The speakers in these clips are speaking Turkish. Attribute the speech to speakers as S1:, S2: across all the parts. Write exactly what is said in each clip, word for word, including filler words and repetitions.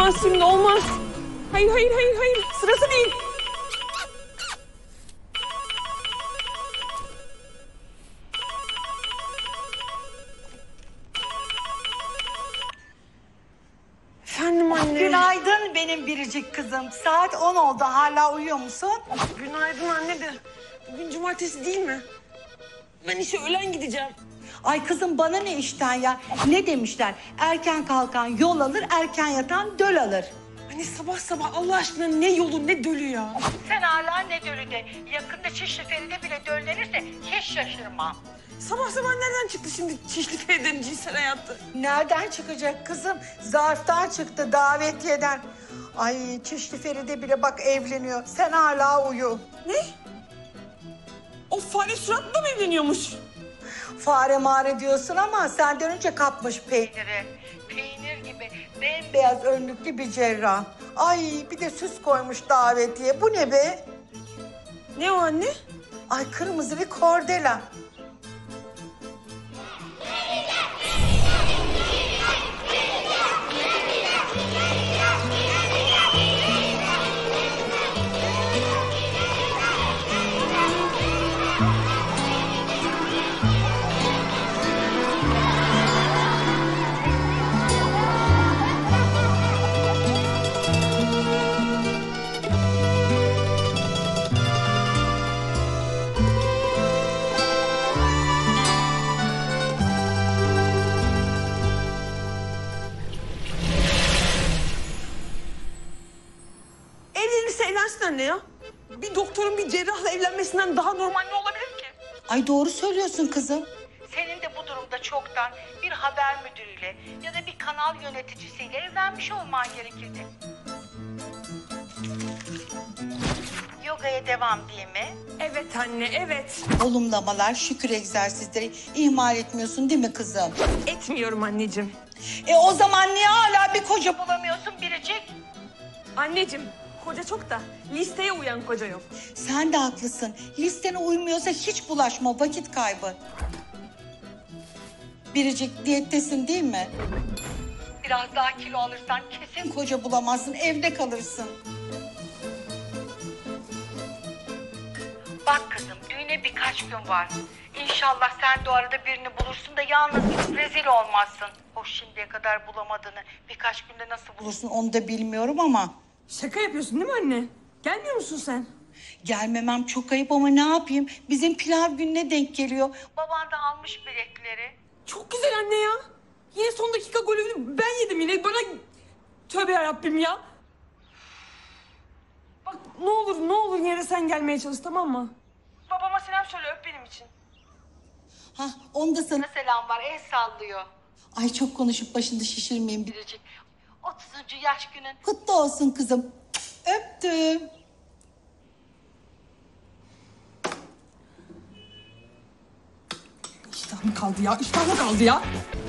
S1: Olmaz şimdi, olmaz. Hayır, hayır, hayır, hayır. Sırası değil. Efendim anne.
S2: Günaydın benim biricik kızım. Saat on oldu. Hala uyuyor musun?
S1: Günaydın anne de. Bugün cumartesi değil mi? Ben işe öğlen gideceğim.
S2: Ay kızım bana ne işten ya? Ne demişler? Erken kalkan yol alır, erken yatan döl alır.
S1: Anne sabah sabah Allah aşkına ne yolu ne dölü ya.
S2: Sen hala ne dölü de. Yakında Şişli Feride bile döllenirse hiç şaşırmam.
S1: Sabah sabah nereden çıktı şimdi Şişli Feride'nin cinsel hayatı?
S2: Nereden çıkacak kızım? Zarftan çıktı, davetiyeden. Ay Şişli Feride bile bak evleniyor. Sen hala uyu.
S1: Ne? O fare suratla mı evleniyormuş?
S2: Fare mare diyorsun ama senden önce kapmış peyniri. Peynir gibi bembeyaz önlüklü bir cerrah. Ay bir de süs koymuş davetiye. Bu ne be?
S1: Ne o anne?
S2: Ay kırmızı bir kordela.
S1: Evlenirse evlensin anne ya. Bir doktorun bir cerrahla evlenmesinden daha normal ne olabilir ki?
S2: Ay doğru söylüyorsun kızım. Senin de bu durumda çoktan bir haber müdürüyle ya da bir kanal yöneticisiyle evlenmiş olman gerekirdi. Yogaya devam değil mi?
S1: Evet anne, evet.
S2: Olumlamalar, şükür egzersizleri ihmal etmiyorsun değil mi kızım?
S1: Etmiyorum anneciğim.
S2: E o zaman niye hala bir koca bulamıyorsun biricik?
S1: Anneciğim, koca çok da listeye uyan koca yok.
S2: Sen de haklısın. Listene uymuyorsa hiç bulaşma, vakit kaybı. Biricik diyettesin değil mi? Biraz daha kilo alırsan kesin koca bulamazsın, evde kalırsın. Bak kızım, düğüne birkaç gün var. İnşallah sen de o arada birini bulursun da yalnız rezil olmazsın. O şimdiye kadar bulamadığını birkaç günde nasıl bulursun onu da bilmiyorum ama...
S1: Şaka yapıyorsun değil mi anne? Gelmiyor musun sen?
S2: Gelmemem çok ayıp ama ne yapayım? Bizim pilav gününe denk geliyor. Baban da almış biletleri.
S1: Çok güzel anne ya. Yine son dakika golünü ben yedim yine. Bana... Tövbe yarabbim ya. Bak ne olur ne olur yine de sen gelmeye çalış, tamam mı? Babama selam söyle, öp benim için.
S2: Hah, onda sana selam var, el sallıyor. Ay çok konuşup başını şişirmeyin biricik. otuzuncu yaş günün kutlu olsun kızım. Öptüm.
S1: İştahım kaldı ya, iştahım kaldı ya.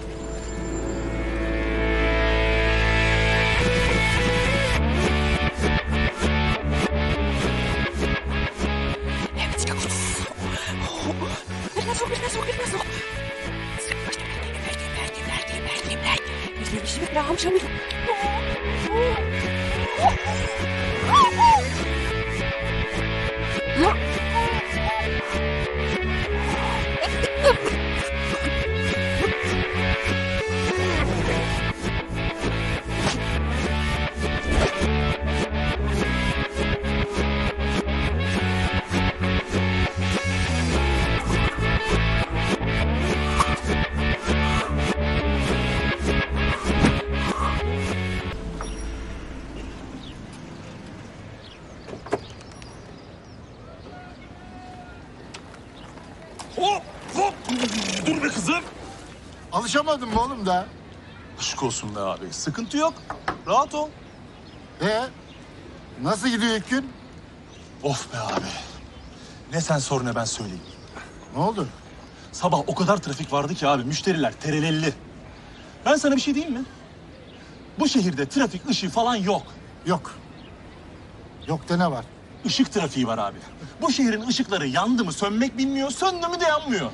S1: Evet, çok Nereden sok, nereden sok, nereden sok. Verdiğim, verdiğim, verdiğim, verdiğim, verdiğim. Verdiğim işimi bırakam Şamil.
S3: Hop hop. Dur be kızım.
S4: Alışamadın mı oğlum da?
S3: Aşk olsun be abi. Sıkıntı yok. Rahat ol.
S4: Ee, nasıl gidiyor ilk gün?
S3: Of be abi. Ne sen sor ne ben söyleyeyim.
S4: Ne oldu?
S3: Sabah o kadar trafik vardı ki abi. Müşteriler terelelli. Ben sana bir şey diyeyim mi? Bu şehirde trafik ışığı falan yok.
S4: Yok. Yok da ne var?
S3: Işık trafiği var abi. Bu şehrin ışıkları yandı mı sönmek bilmiyor, söndü mü de yanmıyor.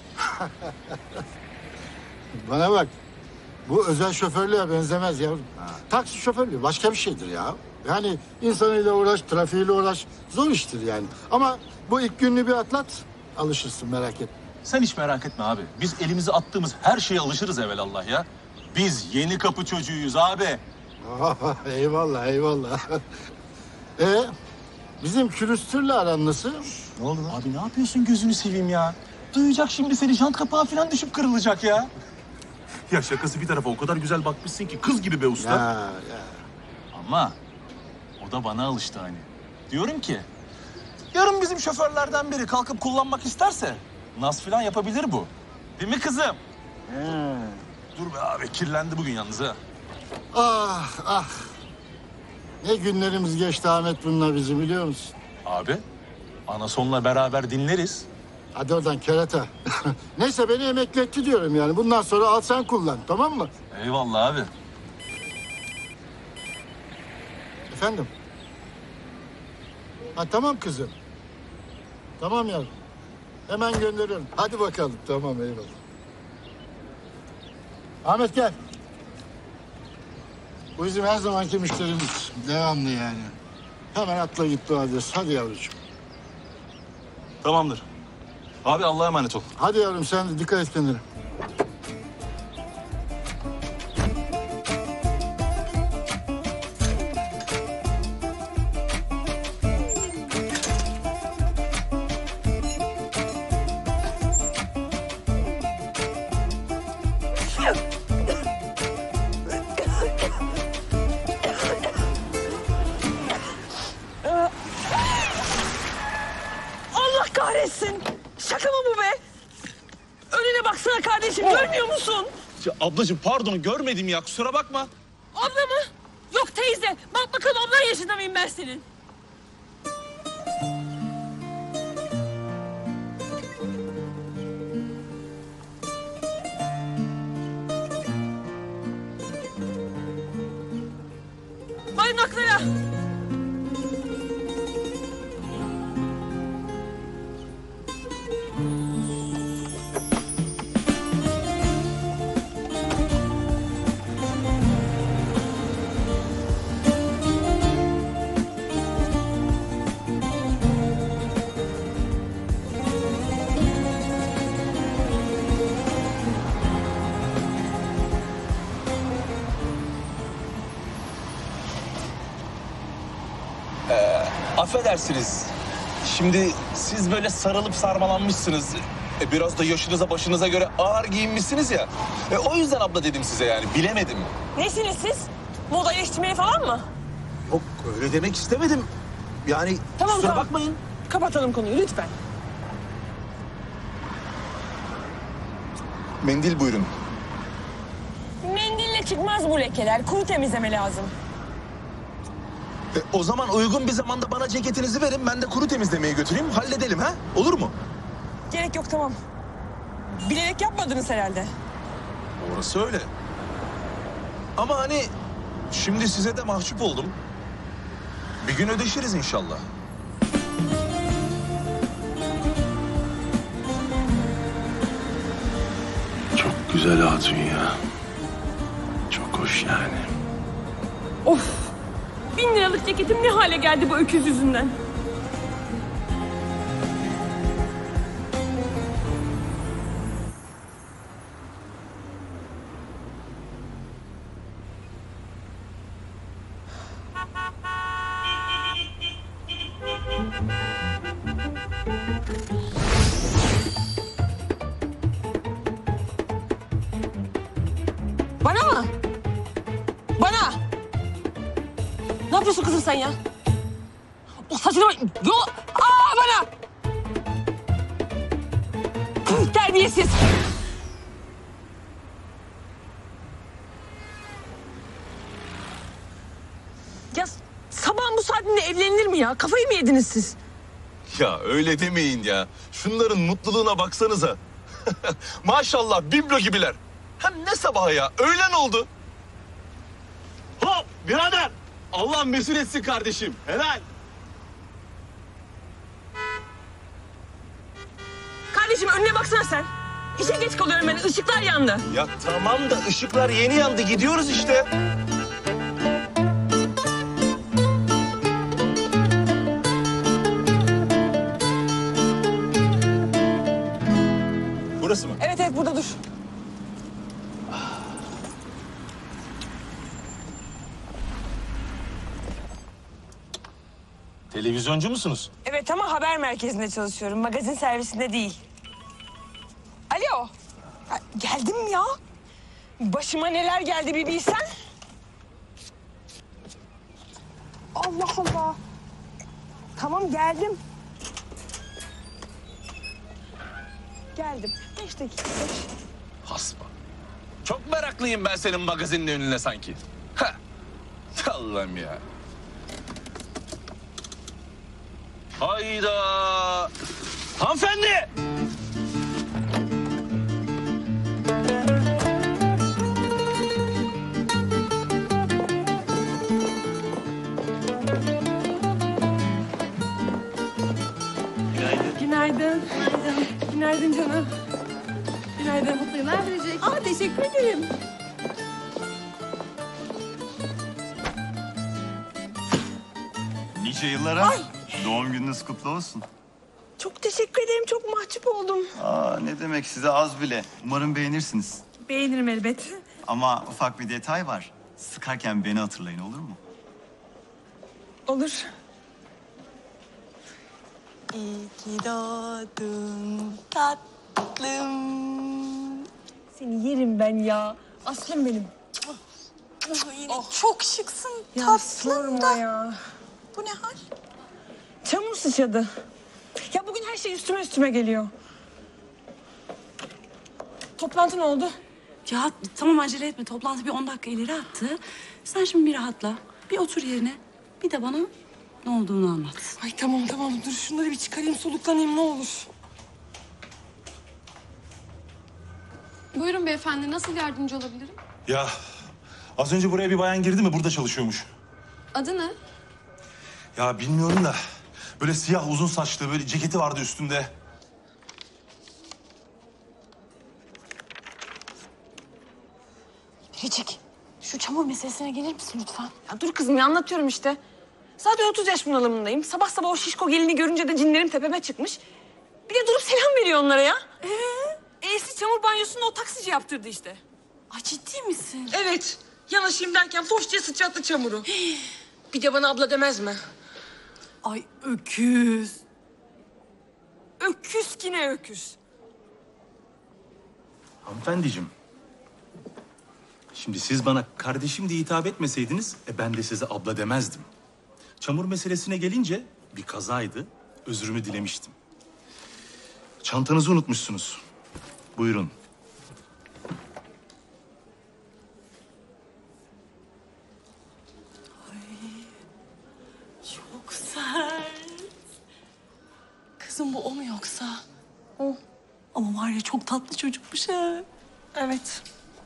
S4: Bana bak. Bu özel şoförlüğe benzemez yavrum. Ha. taksi şoförlüğü başka bir şeydir ya. Yani insanıyla uğraş, trafiğiyle uğraş. Zor iştir yani. Ama bu ilk gününü bir atlat, alışırsın merak etme.
S3: Sen hiç merak etme abi. Biz elimize attığımız her şeye alışırız evelallah ya. Biz yeni kapı çocuğuyuz abi.
S4: eyvallah, eyvallah. e bizim külüstürle aran nasıl?
S3: Ne oldu lan? Abi ne yapıyorsun gözünü seveyim ya? Duyacak şimdi seni, jant kapağı falan düşüp kırılacak ya. Ya şakası bir tarafa, o kadar güzel bakmışsın ki kız gibi be usta.
S4: Ya, ya.
S3: Ama o da bana alıştı hani. Diyorum ki yarın bizim şoförlerden biri kalkıp kullanmak isterse naz falan yapabilir bu. Değil mi kızım? Dur be abi, kirlendi bugün yalnız ha.
S4: Ah, ah. Ne günlerimiz geçti Ahmet bununla bizim, biliyor musun?
S3: Abi anasonla beraber dinleriz.
S4: Hadi oradan kerata. Neyse, beni emekli etti diyorum yani. Bundan sonra al sen kullan, tamam mı?
S3: Eyvallah abi.
S4: Efendim? Ha, tamam kızım. Tamam yavrum. Hemen gönderiyorum. Hadi bakalım. Tamam, eyvallah. Ahmet gel. Bu bizim her zamanki müşterimiz. Devamlı yani. Hemen atla git bu adres. Hadi yavrucuğum.
S3: Tamamdır. Abi Allah'a emanet ol.
S4: Hadi yavrum, sen de dikkat et kendine.
S1: Allah kahretsin. Şaka mı bu be? Önüne baksana kardeşim, görmüyor musun?
S3: Ya ablacığım pardon, görmedim ya, kusura bakma.
S1: Abla mı? Yok teyze. Bak bakalım ablan yaşında mıyım ben senin? Bayınaklara.
S5: Affedersiniz. Şimdi siz böyle sarılıp sarmalanmışsınız. E, biraz da yaşınıza başınıza göre ağır giyinmişsiniz ya. E, o yüzden abla dedim size yani, bilemedim.
S1: Nesiniz siz? Moda eleştirmeni falan mı?
S5: Yok, öyle demek istemedim. Yani
S1: Tamam,
S5: kusura
S1: tamam.
S5: bakmayın.
S1: Kapatalım konuyu lütfen.
S5: Mendil buyurun.
S1: Mendille çıkmaz bu lekeler. Kuru temizleme lazım.
S5: E, o zaman uygun bir zamanda bana ceketinizi verin. Ben de kuru temizlemeye götüreyim. Halledelim ha? Olur mu?
S1: Gerek yok, tamam. Bilerek yapmadınız herhalde.
S5: Orası öyle. Ama hani şimdi size de mahcup oldum. Bir gün ödeşiriz inşallah.
S6: Çok güzel hatun ya. Çok hoş yani.
S1: Of! Bin liralık ceketim ne hale geldi bu öküz yüzünden? Bana mı? Bana! Ne yapıyorsun kızım sen ya? O saçını... Yo! Aa bana! Püh, terbiyesiz! Ya sabahın bu saatinde evlenilir mi ya? Kafayı mı yediniz siz?
S5: Ya öyle demeyin ya. Şunların mutluluğuna baksanıza. Maşallah biblo gibiler. Hem ne sabahı ya? Öğlen oldu.
S3: Hop birader! Allah mesul etsin kardeşim. Helal.
S1: Kardeşim önüne baksana sen. İşe geç kalıyorum ben. Işıklar yandı.
S5: Ya tamam da ışıklar yeni yandı. Gidiyoruz işte.
S3: Televizyoncu musunuz?
S1: Evet ama haber merkezinde çalışıyorum. Magazin servisinde değil. Alo. Ha, geldim ya. Başıma neler geldi bir bilsen. Allah Allah. Tamam geldim. Geldim. Beş dakika. Beş.
S5: Hasba. Çok meraklıyım ben senin magazinin önüne sanki. Ha. Allah'ım ya. Hayda. Hanımefendi.
S1: Günaydın. Günaydın. Günaydın canım. Günaydın.
S7: Mutlu yıllar verecek.
S1: Aa, teşekkür ederim.
S8: Nice yıllara. Doğum gününüz kutlu olsun.
S1: Çok teşekkür ederim. Çok mahcup oldum.
S8: Aa, ne demek size az bile. Umarım beğenirsiniz.
S1: Beğenirim elbet.
S8: Ama ufak bir detay var. Sıkarken beni hatırlayın, olur mu?
S1: Olur. İyi ki doğdun tatlım. Seni yerim ben ya. Aslım benim.
S7: Çok şıksın.
S1: Ya
S7: Tatlım
S1: sorma
S7: da.
S1: ya.
S7: Bu ne hal?
S1: Çamur sıçradı. Ya bugün her şey üstüme üstüme geliyor. Toplantı ne oldu?
S9: Ya tamam acele etme. Toplantı bir on dakika ileri attı. Sen şimdi bir rahatla. Bir otur yerine. Bir de bana ne olduğunu anlat.
S1: Ay tamam tamam dur şunları bir çıkarayım soluklanayım ne olur.
S7: Buyurun beyefendi, nasıl yardımcı olabilirim?
S3: Ya az önce buraya bir bayan girdi mi? Burada çalışıyormuş.
S7: Adı ne?
S3: Ya bilmiyorum da böyle siyah uzun saçlı böyle ceketi vardı üstünde.
S9: Biricik, şu çamur meselesine gelir misin lütfen?
S1: Ya dur kızım ya anlatıyorum işte. Zaten otuz yaş bunalımındayım. Sabah sabah o şişko gelini görünce de cinlerim tepeme çıkmış. Bir de durup selam veriyor onlara ya. Ee? E'si çamur banyosunu o taksici yaptırdı işte.
S9: Ay ciddi misin?
S1: Evet. Yanaşayım derken foş diye sıçrattı çamuru. Bir de bana abla demez mi?
S9: Ay öküz.
S1: Öküz ki ne öküz.
S3: Hanımefendiciğim. Şimdi siz bana kardeşim diye hitap etmeseydiniz e, ben de size abla demezdim. Çamur meselesine gelince bir kazaydı. Özrümü dilemiştim. Çantanızı unutmuşsunuz. Buyurun.
S9: Çok sert. Kızım bu o mu yoksa? O. Ama var ya çok tatlı çocukmuş ha.
S1: Evet.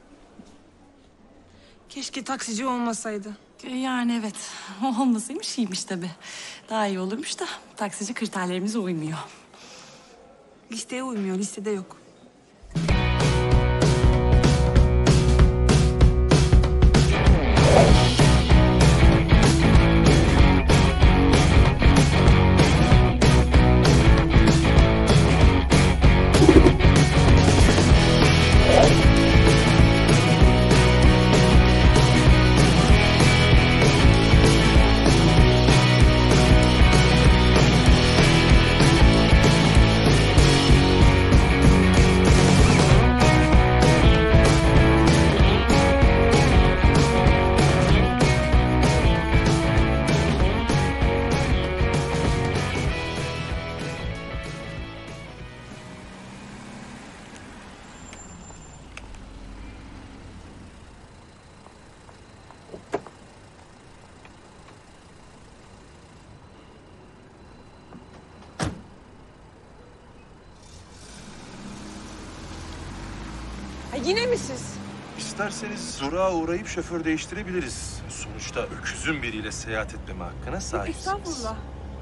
S1: Keşke taksici olmasaydı.
S9: E, Yani evet. O olmasaymış iyiymiş tabii. Daha iyi olurmuş da taksici kriterlerimize uymuyor.
S1: Listeye uymuyor, listede yok. Ha, yine mi siz?
S6: İsterseniz durağa uğrayıp şoför değiştirebiliriz. Sonuçta öküzün biriyle seyahat etmeme hakkına sahipsiniz.
S1: Estağfurullah.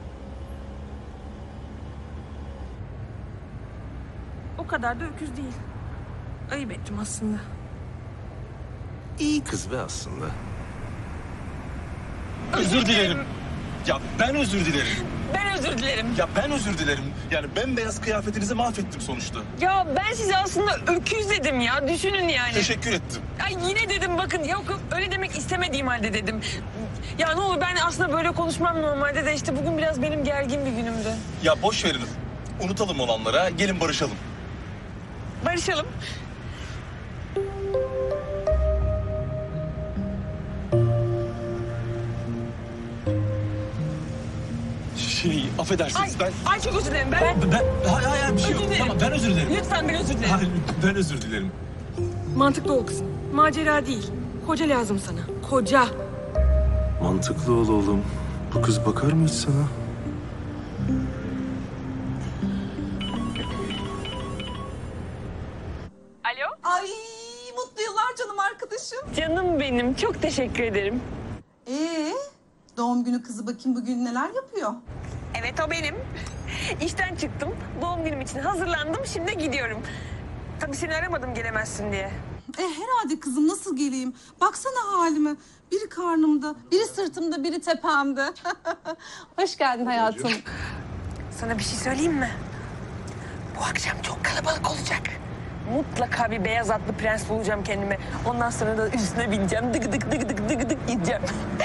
S1: O kadar da öküz değil. Ayıp ettim aslında.
S6: İyi kız be aslında.
S3: Özür dilerim.
S5: Ya ben özür dilerim.
S1: Ben özür dilerim.
S5: Ya ben özür dilerim. Yani bembeyaz kıyafetinizi mahvettim sonuçta.
S1: Ya ben size aslında öküz dedim ya. Düşünün yani.
S5: Teşekkür ettim.
S1: Ay yine dedim bakın yok yok öyle demek istemediğim halde dedim. Ya ne olur ben aslında böyle konuşmam normalde de işte bugün biraz benim gergin bir günümdü.
S5: Ya boş verin. Unutalım olanlara. Gelin barışalım.
S1: Barışalım.
S5: Şey, affedersiniz
S1: Ay,
S5: ben...
S1: ay çok özür dilerim. Ben,
S5: Ben, ben hayır hayır bir şey yok.
S1: Özür dilerim.
S5: Tamam ben özür dilerim.
S1: Lütfen ben özür dilerim.
S5: Hayır, ben özür dilerim.
S1: Mantıklı ol kızım. Macera değil. Koca lazım sana. Koca.
S6: Mantıklı ol oğlum. Bu kız bakar mı hiç sana?
S1: Alo?
S10: Ay mutlu yıllar canım arkadaşım.
S1: Canım benim. Çok teşekkür ederim.
S10: Ee, doğum günü kızı bakayım bugün neler yapıyor?
S1: Evet o benim. İşten çıktım. Doğum günüm için hazırlandım. Şimdi gidiyorum. Tabii seni aramadım gelemezsin diye.
S10: E herhalde kızım nasıl geleyim? Baksana halime. Biri karnımda, biri sırtımda, biri tepemde. Hoş geldin hayatım.
S1: Sana bir şey söyleyeyim mi? Bu akşam çok kalabalık olacak. Mutlaka bir beyaz atlı prens bulacağım kendime. Ondan sonra da üstüne bineceğim. Dık dık dık dık dık dık gideceğim.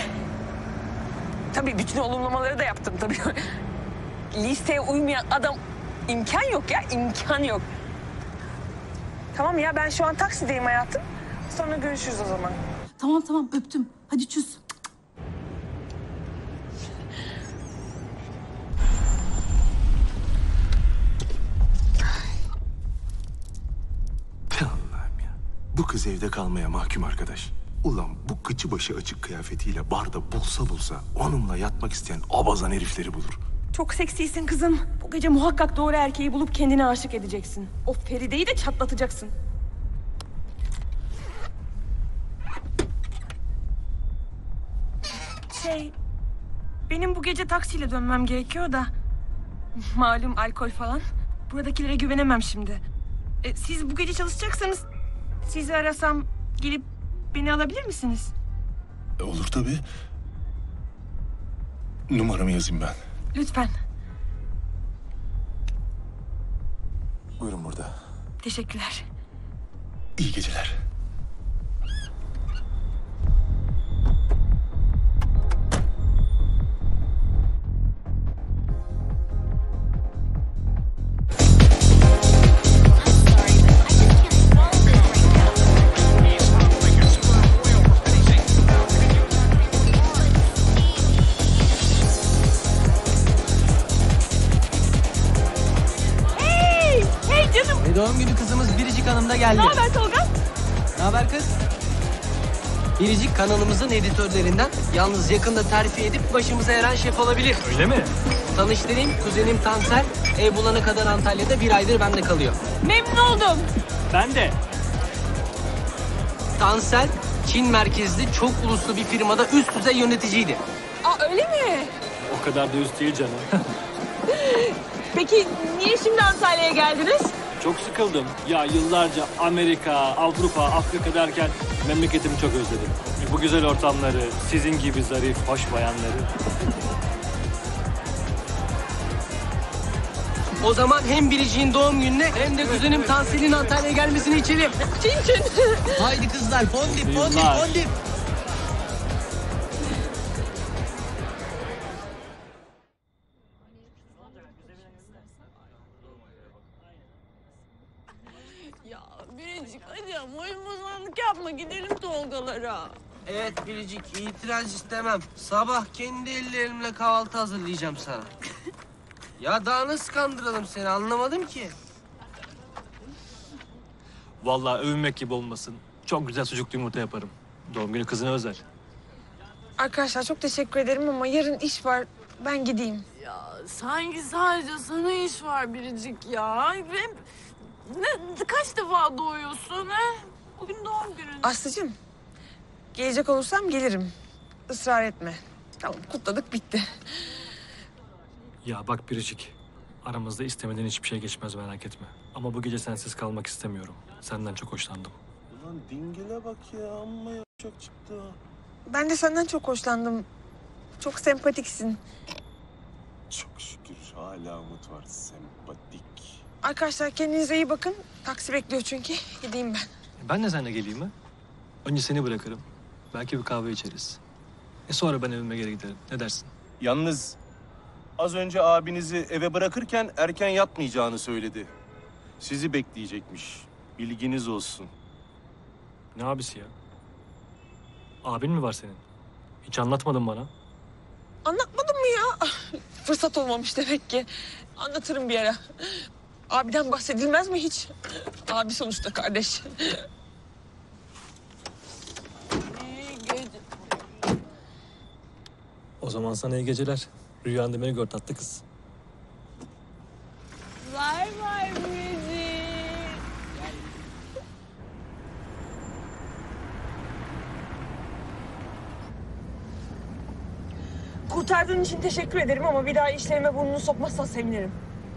S1: Tabii bütün olumlamaları da yaptım tabii. Listeye uymayan adam imkan yok ya, imkan yok. Tamam ya ben şu an taksideyim hayatım. Sonra görüşürüz o zaman.
S10: Tamam tamam öptüm. Hadi çüz.
S6: Allah'ım ya. Bu kız evde kalmaya mahkum arkadaş. Ulan bu kıçı başı açık kıyafetiyle barda bulsa bulsa onunla yatmak isteyen abazan herifleri bulur.
S1: Çok seksisin kızım. Bu gece muhakkak doğru erkeği bulup kendine aşık edeceksin. O Feride'yi de çatlatacaksın. Şey, benim bu gece taksiyle dönmem gerekiyor da... Malum alkol falan. Buradakilere güvenemem şimdi. E, siz bu gece çalışacaksanız... Sizi arasam gelip beni alabilir misiniz?
S6: E, olur tabii. Numaramı yazayım ben.
S1: Lütfen.
S6: Buyurun burada.
S1: Teşekkürler.
S6: İyi geceler.
S1: Hey! Hey canım!
S11: E, doğum günü kızımız Biricik Hanım da geldi.
S1: Ne haber Tolga?
S11: Ne haber kız? Biricik kanalımızın editörlerinden. Yalnız yakında terfi edip başımıza eren şef olabilir.
S3: Öyle mi?
S11: Tanıştırayım, kuzenim Tansel. Ev bulana kadar Antalya'da bir aydır bende kalıyor.
S1: Memnun oldum.
S11: Ben de. Tansel, Çin merkezli çok uluslu bir firmada üst düzey yöneticiydi.
S1: Aa öyle mi?
S11: O kadar da üst değil canım.
S1: Peki niye şimdi Antalya'ya geldiniz?
S12: Çok sıkıldım. Ya yıllarca Amerika, Avrupa, Afrika derken memleketimi çok özledim. Bu güzel ortamları, sizin gibi zarif, hoş bayanları.
S11: O zaman hem Biricik'in doğum gününe hem de kuzenim Tansel'in Antalya'ya gelmesini içelim.
S1: Çin çin.
S11: Haydi kızlar, fondip, fondip,
S12: Yıllar.
S11: fondip.
S1: Ya Biricik hadi ama oyun bozanlık yapma gidelim Tolgalara.
S11: Evet Biricik, itiraz istemem. Sabah kendi ellerimle kahvaltı hazırlayacağım sana. Ya daha nasıl kandıralım seni anlamadım ki.
S12: Vallahi övünmek gibi olmasın. Çok güzel sucuklu yumurta yaparım. Doğum günü kızına özel.
S1: Arkadaşlar çok teşekkür ederim ama yarın iş var. Ben gideyim.
S13: Ya sanki sadece sana iş var Biricik ya. Hem ne, kaç defa doğuyorsun ha? Bugün doğum günün.
S1: Aslıcığım gelecek olursam gelirim. Israr etme. Tamam kutladık bitti.
S12: Ya bak Biricik, aramızda istemeden hiçbir şey geçmez merak etme. Ama bu gece sensiz kalmak istemiyorum. Senden çok hoşlandım.
S6: Ulan dingile bak ya amma yapacak çıktı.
S1: Ben de senden çok hoşlandım Çok sempatiksin.
S6: Çok şükür hala umut var. Sempatik.
S1: Arkadaşlar kendinize iyi bakın. Taksi bekliyor çünkü. Gideyim ben.
S12: Ben de seninle geleyim mi? Önce seni bırakırım. Belki bir kahve içeriz. E sonra ben evime geri giderim. Ne dersin?
S6: Yalnız az önce abinizi eve bırakırken erken yatmayacağını söyledi. Sizi bekleyecekmiş. Bilginiz olsun.
S12: Ne abisi ya? Abin mi var senin? Hiç anlatmadın bana.
S1: Anlatmadım mı ya? Fırsat olmamış demek ki. Anlatırım bir ara. Abiden bahsedilmez mi hiç? Abi sonuçta kardeş.
S12: O zaman sana iyi geceler. Rüyanda beni gör tatlı kız.
S13: Bay bay Biricik.
S1: Kurtardığın için teşekkür ederim ama bir daha işlerime burnunu sokmazsan sevinirim.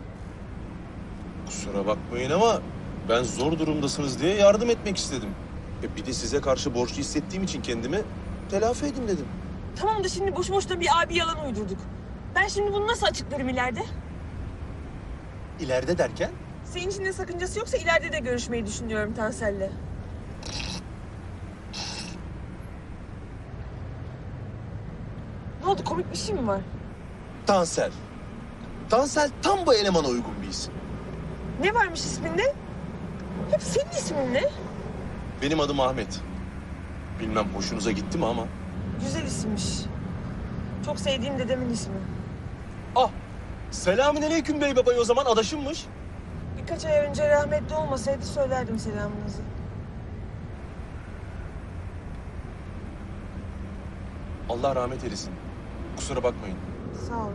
S6: Kusura bakmayın ama ben zor durumdasınız diye yardım etmek istedim. E bir de size karşı borçlu hissettiğim için kendimi telafi edin dedim.
S1: Tamam da şimdi boşu boşuna bir abi yalan uydurduk. Ben şimdi bunu nasıl açıklarım ileride?
S6: İleride derken?
S1: Senin için de sakıncası yoksa ileride de görüşmeyi düşünüyorum Tansel'le. Ne oldu, komik bir şey mi var?
S6: Tansel. Tansel tam bu elemana uygun bir isim.
S1: Ne varmış isminde? Hep senin ismin ne?
S6: Benim adım Ahmet. Bilmem hoşunuza gitti mi ama.
S1: Güzel isimmiş. Çok sevdiğim dedemin ismi.
S6: Ah, selamünaleyküm bey babayı o zaman adaşımmış.
S1: Birkaç ay önce rahmetli olmasaydı söylerdim selamınızı.
S6: Allah rahmet eylesin. Kusura bakmayın.
S1: Sağ olun.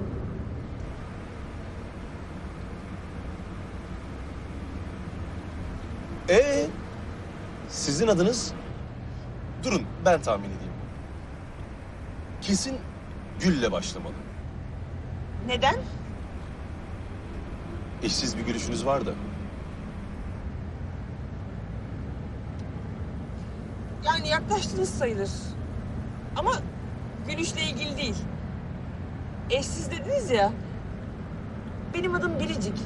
S6: Ee, sizin adınız? Durun, ben tahmin edeyim. Kesin Gül'le başlamalı.
S1: Neden?
S6: Eşsiz bir gülüşünüz var da.
S1: Yani yaklaştınız sayılır. Ama gülüşle ilgili değil. Eşsiz dediniz ya. Benim adım Biricik.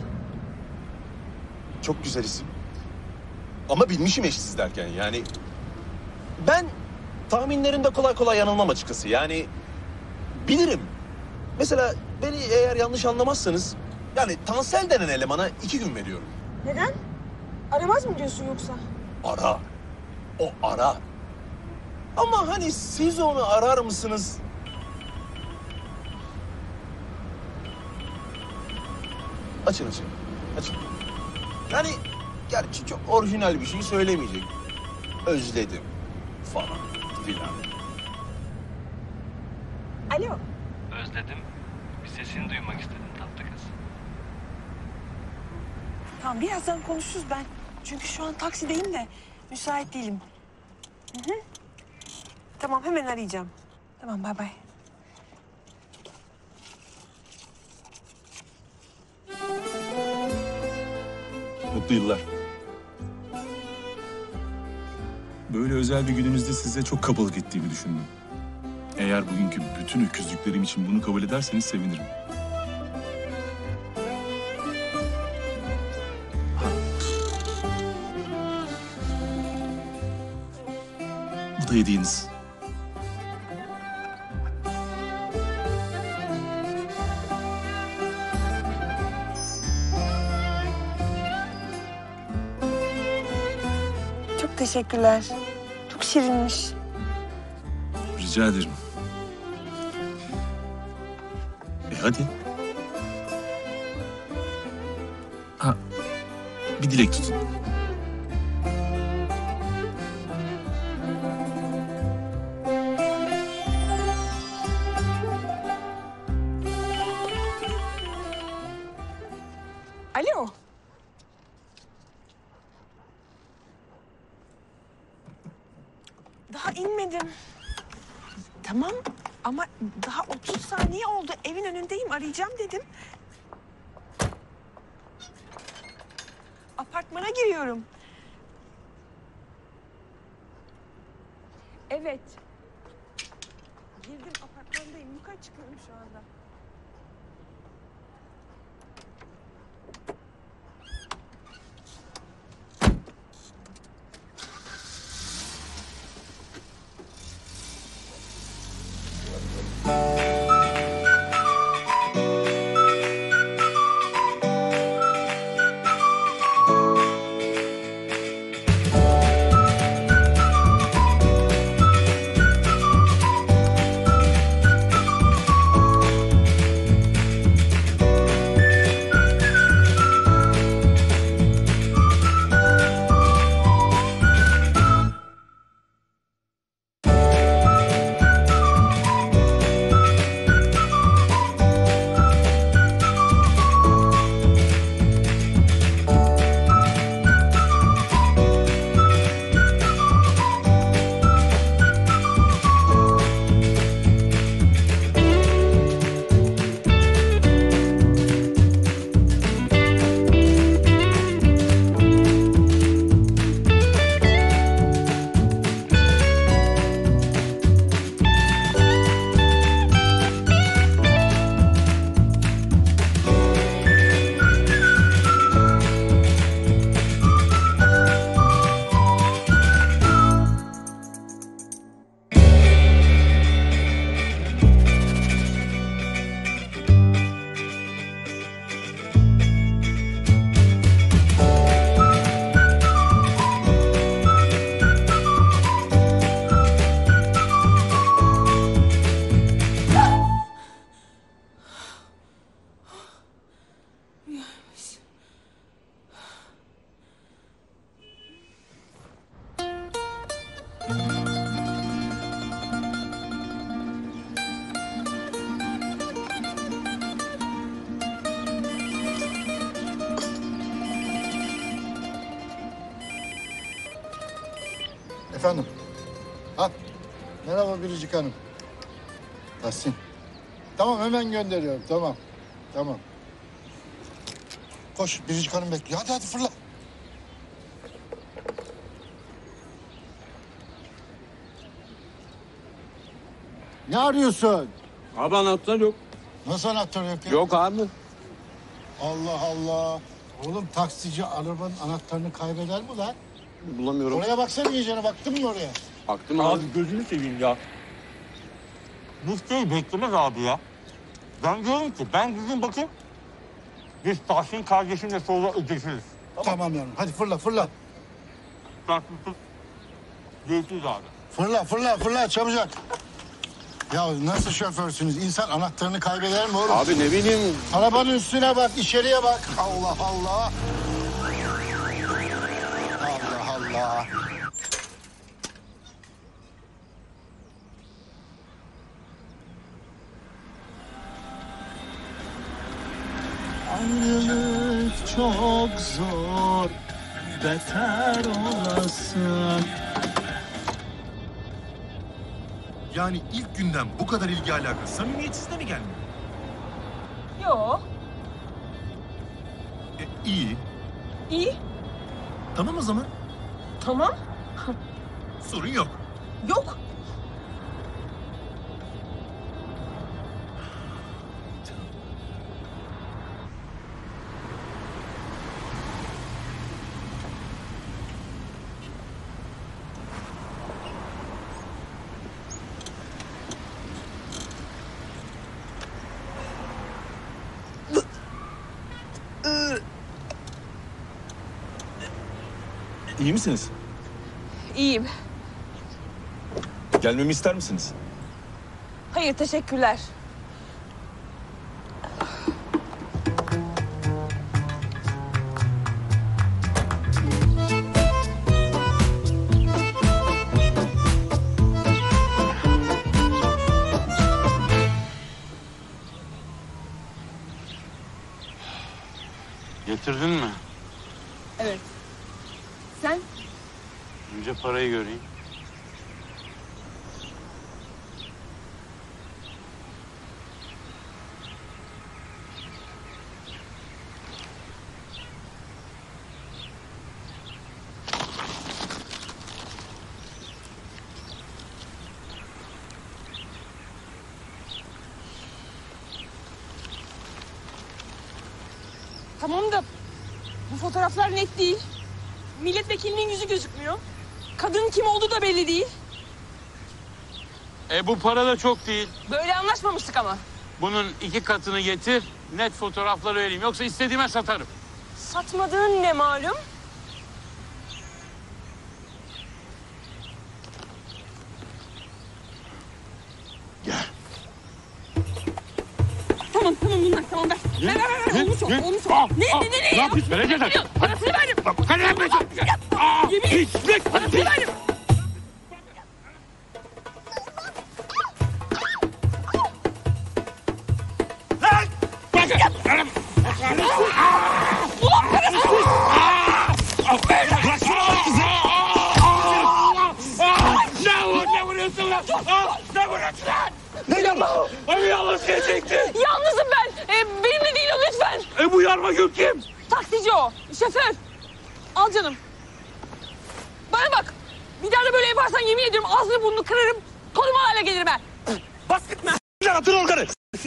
S6: Çok güzel isim. Ama bilmişim eşsiz derken yani. Ben tahminlerimde kolay kolay yanılmam açıkçası. Yani bilirim. Mesela beni eğer yanlış anlamazsanız yani Tansel denen elemana iki gün veriyorum.
S1: Neden? Aramaz mı diyorsun yoksa?
S6: Ara. O ara. Ama hani siz onu arar mısınız? Açın açın. Açın. Yani gerçi çok orijinal bir şey söylemeyecek. Özledim falan filan.
S1: Alo.
S12: Özledim. Bir sesini duymak istedim tatlı kız.
S1: Tamam, birazdan konuşuruz ben. Çünkü şu an taksideyim de müsait değilim. Hı hı. Tamam, hemen arayacağım. Tamam, bay bay.
S6: Mutlu yıllar.
S14: Böyle özel bir gününüzde size çok kabalık ettiğimi düşündüm. Eğer bugünkü bütün öküzlüklerim için bunu kabul ederseniz sevinirim. Bu da hediyeniz.
S1: Çok teşekkürler. Çok şirinmiş.
S14: Rica ederim. E hadi. Ha, bir dilek tutun.
S1: Alo. Daha inmedim. Tamam ama daha otuz saniye oldu. Evin önündeyim, arayacağım dedim. Apartmana giriyorum. Evet. Girdim apartmandayım. Yukarı çıkıyorum şu anda.
S4: Efendim? Ha? Merhaba Biricik Hanım. Tahsin. Tamam hemen gönderiyorum. Tamam. Tamam. Koş Biricik Hanım bekliyor. Hadi hadi fırla. Ne arıyorsun?
S11: Abi anahtar yok.
S4: Nasıl anahtar yok ya?
S11: Yok abi.
S4: Allah Allah. Oğlum taksici arabanın anahtarını kaybeder mi lan?
S11: Bulamıyorum.
S4: Oraya baksana iyicene. Baktın mı oraya?
S11: Baktım abi.
S3: gözünü seveyim ya. Müşteri beklemez abi ya. Ben diyorum ki ben gideyim bakayım. Biz Tahsin kardeşimle sonra ödeşiriz.
S4: Tamam yavrum. Hadi fırla fırla.
S3: Tahsin görüşürüz abi.
S4: Fırla fırla fırla çabucak. Ya nasıl şoförsünüz? İnsan anahtarını kaybeder mi oğlum?
S11: Abi ne bileyim.
S4: Arabanın üstüne bak, içeriye bak. Allah Allah. Allah Allah.
S3: Ayrılık çok zor, beter olasın.
S6: Yani ilk günden bu kadar ilgi alaka samimiyetsiz de mi gelmiyor?
S1: Yo,
S6: E, iyi.
S1: iyi.
S6: Tamam o zaman.
S1: Tamam.
S6: Sorun yok.
S1: Yok.
S5: İyi misiniz?
S1: İyiyim.
S5: Gelmemi ister misiniz?
S1: Hayır, teşekkürler.
S15: Getirdin mi?
S1: Evet. Sen?
S15: Önce parayı göreyim.
S1: Tamam da bu fotoğraflar net değil. Milletvekilinin yüzü gözükmüyor. Kadının kim olduğu da belli değil.
S15: E bu para da çok değil.
S1: Böyle anlaşmamıştık ama.
S15: Bunun iki katını getir, net fotoğrafları vereyim. Yoksa istediğime satarım.
S1: Satmadığın ne malum?
S6: Gel.
S1: Tamam tamam bunlar tamam ver. Ver ver ver ver olmuş o olmuş o. Ne ne ne ne?
S15: Ne yapıyorsun? Vereceksin.
S1: Parasını verdim.
S15: Hadi lan be.
S1: Yemin et. Parasını verdim. Ulan parasını!
S15: Bırak şunu bak kızım! Ne vur, ne vuruyorsun lan? Ne vuruyorsun lan?
S6: Ne yapma?
S15: Abi yalnız gelecekti.
S1: Yalnızım ben. Ee, benimle değil o lütfen.
S15: E bu yarma gök kim?
S1: Taksici o. Şoför. Al canım. Bana bak. Bir daha da böyle yaparsan yemin ediyorum ağzını burnunu kırarım. Konuma hale gelirim ben.
S6: Bas gitme. Güzel atın organı.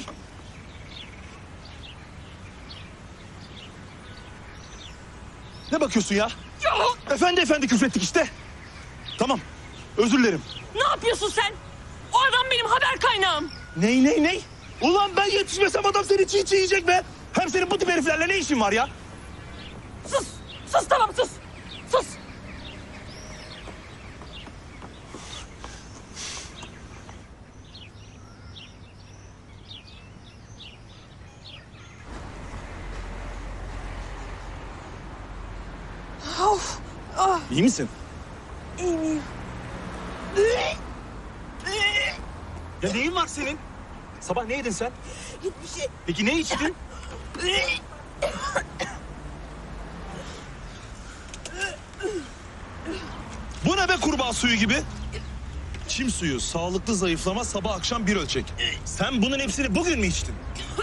S6: Ne bakıyorsun ya?
S1: Yok.
S6: Efendi efendi küfrettik işte. Tamam. Özür dilerim.
S1: Ne yapıyorsun sen? O adam benim haber kaynağım.
S6: Ney ney ney? Ulan ben yetişmesem adam seni çiğ çiğ yiyecek be. Hem senin bu tip heriflerle ne işin var ya?
S1: Sus. Sus tamam sus. Sus. Of. Ah.
S6: İyi misin?
S1: İyiyim iyiyim.
S6: Ya neyin var senin? Sabah ne yedin sen?
S1: Hiçbir şey.
S6: Peki ne içtin? Bu ne be kurbağa suyu gibi? Çim suyu, sağlıklı zayıflama, sabah akşam bir ölçek. Sen bunun hepsini bugün mü içtin?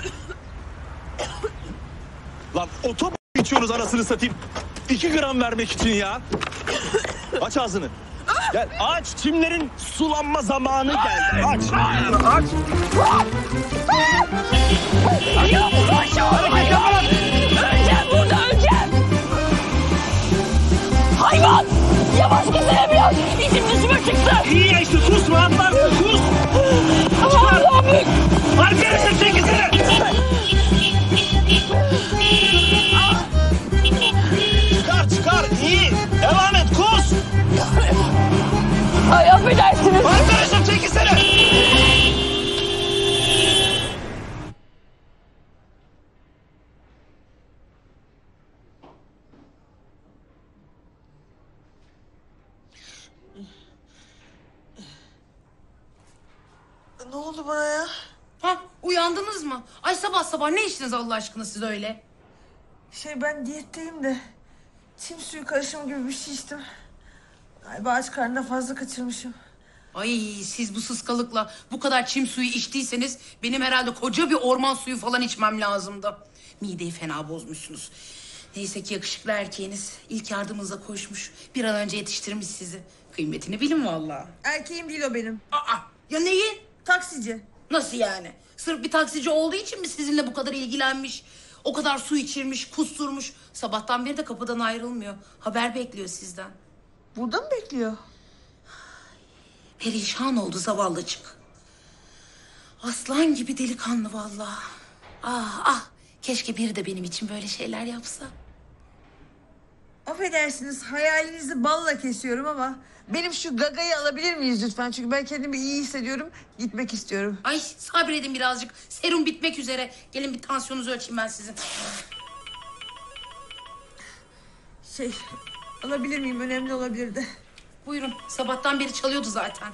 S6: Lan otop içiyoruz anasını satayım. İki gram vermek için ya. Aç ağzını. Gel aç, çimlerin sulanma zamanı geldi. Aç. Aç.
S1: Ya koşun. Öleceğim burada öleceğim. Hayvan. Yavaş gitsene biraz. İçim dışıma çıktı.
S6: İyi ya işte kusma atlarsın kus.
S1: Ama Allah'ım büyük.
S6: Arkadaşım çekilsene. Çıkar çıkar iyi. Devam et kus.
S1: Ay affedersiniz.
S6: Arkadaşım çekilsene.
S1: Ne oldu bana ya?
S16: Ha, uyandınız mı? Ay sabah sabah ne içtiniz Allah aşkına siz öyle?
S1: Şey ben diyetteyim de çim suyu karışımı gibi bir şey içtim. Galiba aç karnına fazla kaçırmışım.
S16: Ay siz bu sıskalıkla bu kadar çim suyu içtiyseniz benim herhalde koca bir orman suyu falan içmem lazımdı. Mideyi fena bozmuşsunuz. Neyse ki yakışıklı erkeğiniz ilk yardımınıza koşmuş. Bir an önce yetiştirmiş sizi. Kıymetini bilin vallahi.
S1: Erkeğim değil o benim.
S16: Aa, ya neyi?
S1: Taksici.
S16: Nasıl yani? Sırf bir taksici olduğu için mi sizinle bu kadar ilgilenmiş? O kadar su içirmiş, kusturmuş. Sabahtan beri de kapıdan ayrılmıyor. Haber bekliyor sizden.
S1: Burada mı bekliyor?
S16: Perişan oldu zavallıcık. Aslan gibi delikanlı vallahi. Ah ah, keşke biri de benim için böyle şeyler yapsa.
S1: Affedersiniz hayalinizi balla kesiyorum ama benim şu gagayı alabilir miyiz lütfen? Çünkü ben kendimi iyi hissediyorum. Gitmek istiyorum.
S16: Ay sabredin birazcık. Serum bitmek üzere. Gelin bir tansiyonunuzu ölçeyim ben sizin.
S1: Şey alabilir miyim? Önemli olabilirdi.
S16: Buyurun. Sabahtan beri çalıyordu zaten.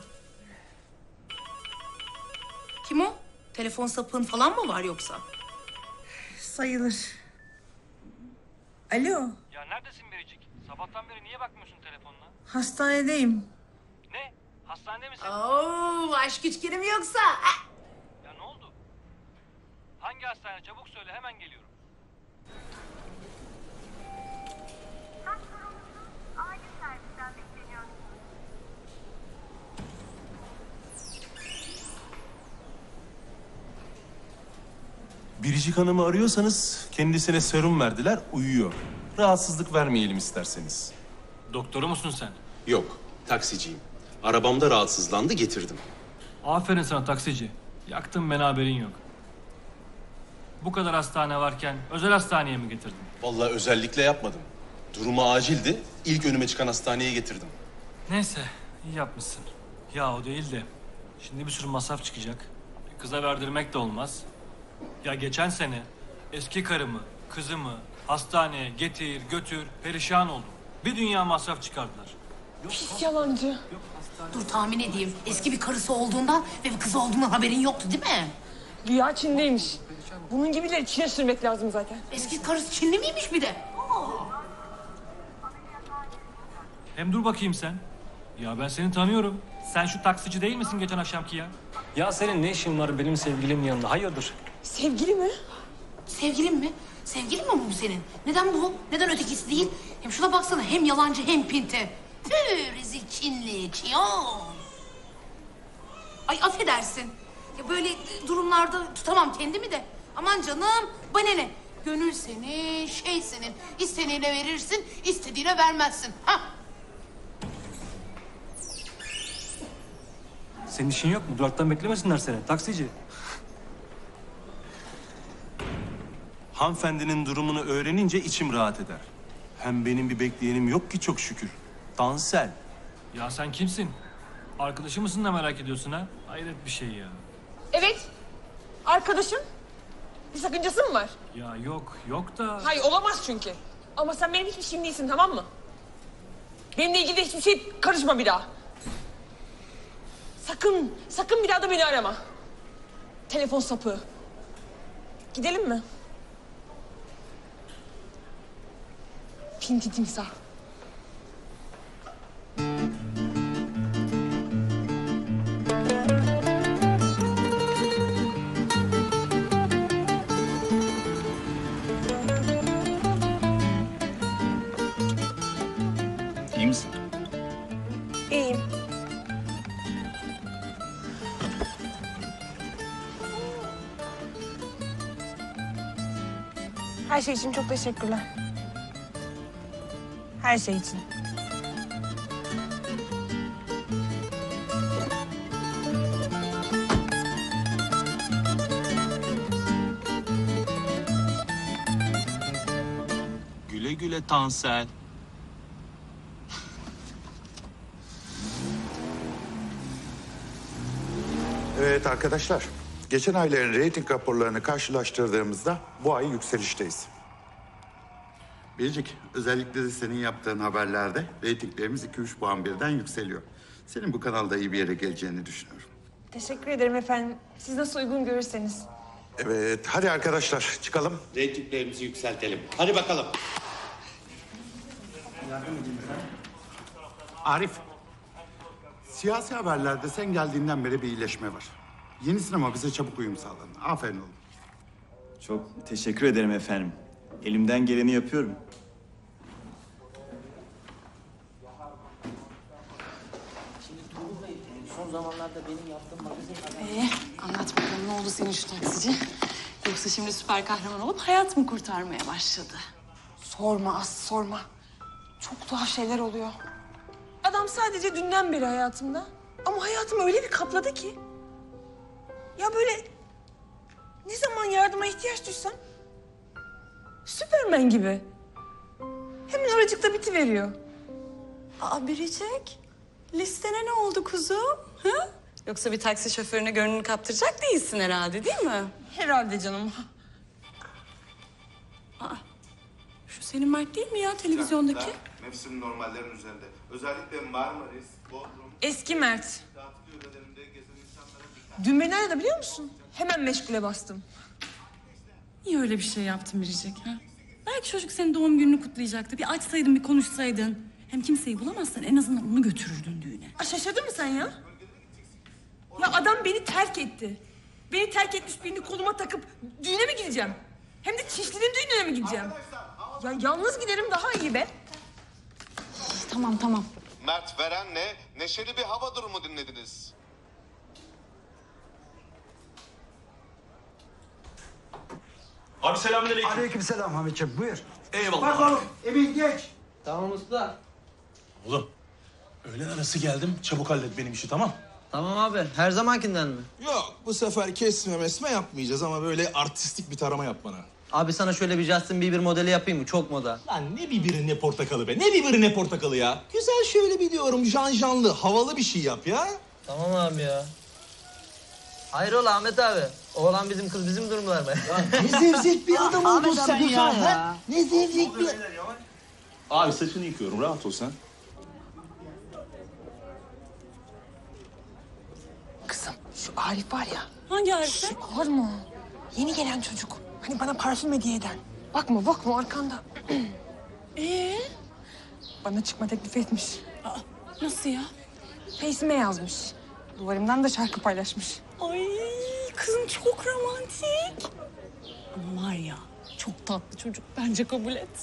S16: Kim o? Telefon sapığın falan mı var yoksa?
S1: Sayılır. Alo.
S12: Ya neredesin Biricik? Sabahtan beri niye bakmıyorsun telefonuna?
S1: Hastanedeyim.
S12: Ne? Hastanede misin?
S16: Oo, aşk üçgeni mi yoksa?
S12: Ya ne oldu? Hangi hastane? Çabuk söyle hemen geliyorum.
S6: Biricik Hanım'ı arıyorsanız kendisine serum verdiler, uyuyor. Rahatsızlık vermeyelim isterseniz.
S12: Doktoru musun sen?
S6: Yok, taksiciyim. Arabamda rahatsızlandı, getirdim.
S12: Aferin sana taksici. Yaktın beni, haberin yok. Bu kadar hastane varken özel hastaneye mi getirdin?
S6: Vallahi özellikle yapmadım. Durumu acildi, ilk önüme çıkan hastaneye getirdim.
S12: Neyse, iyi yapmışsın. Ya o değil de şimdi bir sürü masraf çıkacak. Kıza verdirmek de olmaz. Ya geçen sene eski karımı, kızımı hastaneye getir, götür, perişan oldum. Bir dünya masraf çıkardılar.
S1: Pis yalancı.
S16: Dur tahmin edeyim. Eski bir karısı olduğundan ve bir kızı olduğundan haberin yoktu değil mi?
S1: Güya Çin'deymiş. Bunun gibileri Çin'e sürmek lazım zaten.
S16: Eski karısı Çinli miymiş bir de?
S12: Hem dur bakayım sen. Ya ben seni tanıyorum. Sen şu taksici değil misin geçen akşamki ya? Ya senin ne işin var benim sevgilimin yanında? Hayırdır?
S1: Sevgili mi?
S16: Sevgilin mi? Sevgilin mi bu senin? Neden bu? Neden ötekisi değil? Hem şuna baksana, hem yalancı hem pinti. Tüh, rezil Çinli, çiyon. Ay affedersin. Ya böyle durumlarda tutamam kendimi de. Aman canım, bana ne? Gönül senin, şey senin. İstediğine verirsin, istediğine vermezsin. Ha?
S12: Senin işin yok mu? Duraktan beklemesinler seni. Taksici.
S6: Hanımefendinin durumunu öğrenince içim rahat eder. Hem benim bir bekleyenim yok ki çok şükür. Tansel.
S12: Ya sen kimsin? Arkadaşı mısın da merak ediyorsun ha? Hayret bir şey ya.
S1: Evet. Arkadaşım. Bir sakıncası mı var?
S12: Ya yok, yok da...
S1: Hayır olamaz çünkü. Ama sen benim hiçbir şeyim değilsin, tamam mı? Benimle ilgili hiçbir şey karışma bir daha. Sakın, sakın bir daha da beni arama. Telefon sapığı. Gidelim mi? Pinti timsah.
S14: İyi misin?
S1: İyiyim. Her şey için çok teşekkürler. Her şey için.
S6: Güle güle Tansel.
S17: Evet arkadaşlar, geçen ayların reyting raporlarını karşılaştırdığımızda bu ay yükselişteyiz.
S4: Biricik, özellikle de senin yaptığın haberlerde reytinglerimiz iki üç puan birden yükseliyor. Senin bu kanalda iyi bir yere geleceğini düşünüyorum.
S1: Teşekkür ederim efendim. Siz nasıl uygun görürseniz.
S17: Evet, hadi arkadaşlar çıkalım.
S4: Reytinglerimizi yükseltelim. Hadi bakalım. Arif, siyasi haberlerde sen geldiğinden beri bir iyileşme var. Yeni sinema bize çabuk uyum sağladı. Aferin oğlum.
S8: Çok teşekkür ederim efendim. Elimden geleni yapıyorum.
S11: Son zamanlarda benim yaptığım magazin...
S9: Ee, anlat bakalım ne oldu senin şu taksici? Yoksa şimdi süper kahraman olup hayat mı kurtarmaya başladı?
S1: Sorma As, sorma. Çok tuhaf şeyler oluyor. Adam sadece dünden beri hayatımda. Ama hayatımı öyle bir kapladı ki. Ya böyle ne zaman yardıma ihtiyaç duysam Süpermen gibi. Hemen oracıkta bitiveriyor.
S9: Aa Biricik, listene ne oldu kuzum? Ha? Yoksa bir taksi şoförüne gönlünü kaptıracak değilsin herhalde, değil mi?
S1: Herhalde canım.
S9: Aa, şu senin Mert değil mi ya televizyondaki?
S17: Mevsim normallerin üzerinde. Özellikle Marmaris, Bodrum...
S1: Eski Mert. Dün beni aradı biliyor musun? Hemen meşgule bastım.
S9: Niye öyle bir şey yaptın Biricik? Ha? Belki çocuk senin doğum gününü kutlayacaktı. Bir açsaydın, bir konuşsaydın. Hem kimseyi bulamazsan en azından onu götürürdün düğüne.
S1: Aa, şaşırdın mı sen ya? Ya adam beni terk etti. Beni terk etmiş birini koluma takıp düğüne mi gideceğim? Hem de Çişli'nin düğününe mi gideceğim? Ya yalnız giderim daha iyi be.
S9: Tamam tamam.
S17: Mert Veren'le neşeli bir hava durumu dinlediniz.
S3: Abi selamünaleyküm.
S18: Aleykümselam Hamitciğim, buyur.
S3: Eyvallah.
S18: Bak oğlum, Emin geç.
S11: Tamam usta.
S3: Oğlum, öğlen arası geldim. Çabuk hallet benim işi, tamam?
S11: Tamam abi. Her zamankinden mi?
S3: Yok, bu sefer kesme mesme yapmayacağız ama böyle artistik bir tarama yap bana.
S11: Abi sana şöyle bir Justin Bieber modeli yapayım mı? Çok moda.
S3: Lan ne biberi ne portakalı be. Ne biberi ne portakalı ya. Güzel şöyle bir diyorum jan janlı, havalı bir şey yap ya.
S11: Tamam abi ya. Hayrola Ahmet abi? Oğlan bizim kız bizim durumlar mı?
S3: Ne zevzek bir adam oldun
S11: Ahmet abi,
S3: sen
S11: dur
S3: ya.
S11: sen ya.
S3: ha? Ne zevzek bir... Abi saçını yıkıyorum, rahat ol sen.
S1: Kızım şu Arif var ya.
S9: Hangi Arif?
S1: Şş, bağırma. Yeni gelen çocuk. Hani bana parfüm hediye eden. Bakma bakma arkanda.
S9: Ee?
S1: Bana çıkma teklif etmiş.
S9: Aa, nasıl ya?
S1: Face'ime yazmış. Duvarımdan da şarkı paylaşmış.
S9: Ay kızım çok romantik. Ama var ya çok tatlı çocuk. Bence kabul et.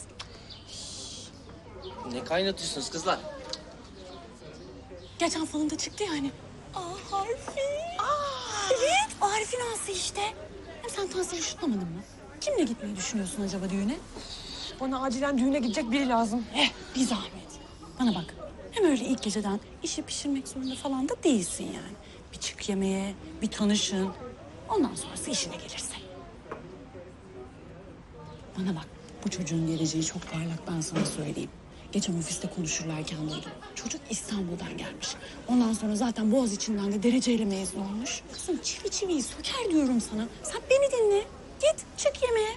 S11: Ne kaynatıyorsunuz kızlar?
S9: Geçen falan da çıktı yani. Aa Arif'in. Aa. Evet Arif'in ağası işte. Hem sen Tansel'i şutlamadın mı? Kimle gitmeyi düşünüyorsun acaba düğüne?
S1: Bana acilen düğüne gidecek biri lazım.
S9: Eh bir zahmet. Bana bak. Hem öyle ilk geceden işi pişirmek zorunda falan da değilsin yani. Bir çık yemeğe, bir tanışın. Ondan sonrası işine gelirse. Bana bak, bu çocuğun geleceği çok parlak ben sana söyleyeyim. Geçen ofiste konuşurlarken duydum. Çocuk İstanbul'dan gelmiş. Ondan sonra zaten Boğaziçi'nden de dereceyle mezun olmuş. Kızım çivi çiviyi söker diyorum sana. Sen beni dinle. Git çık yemeğe.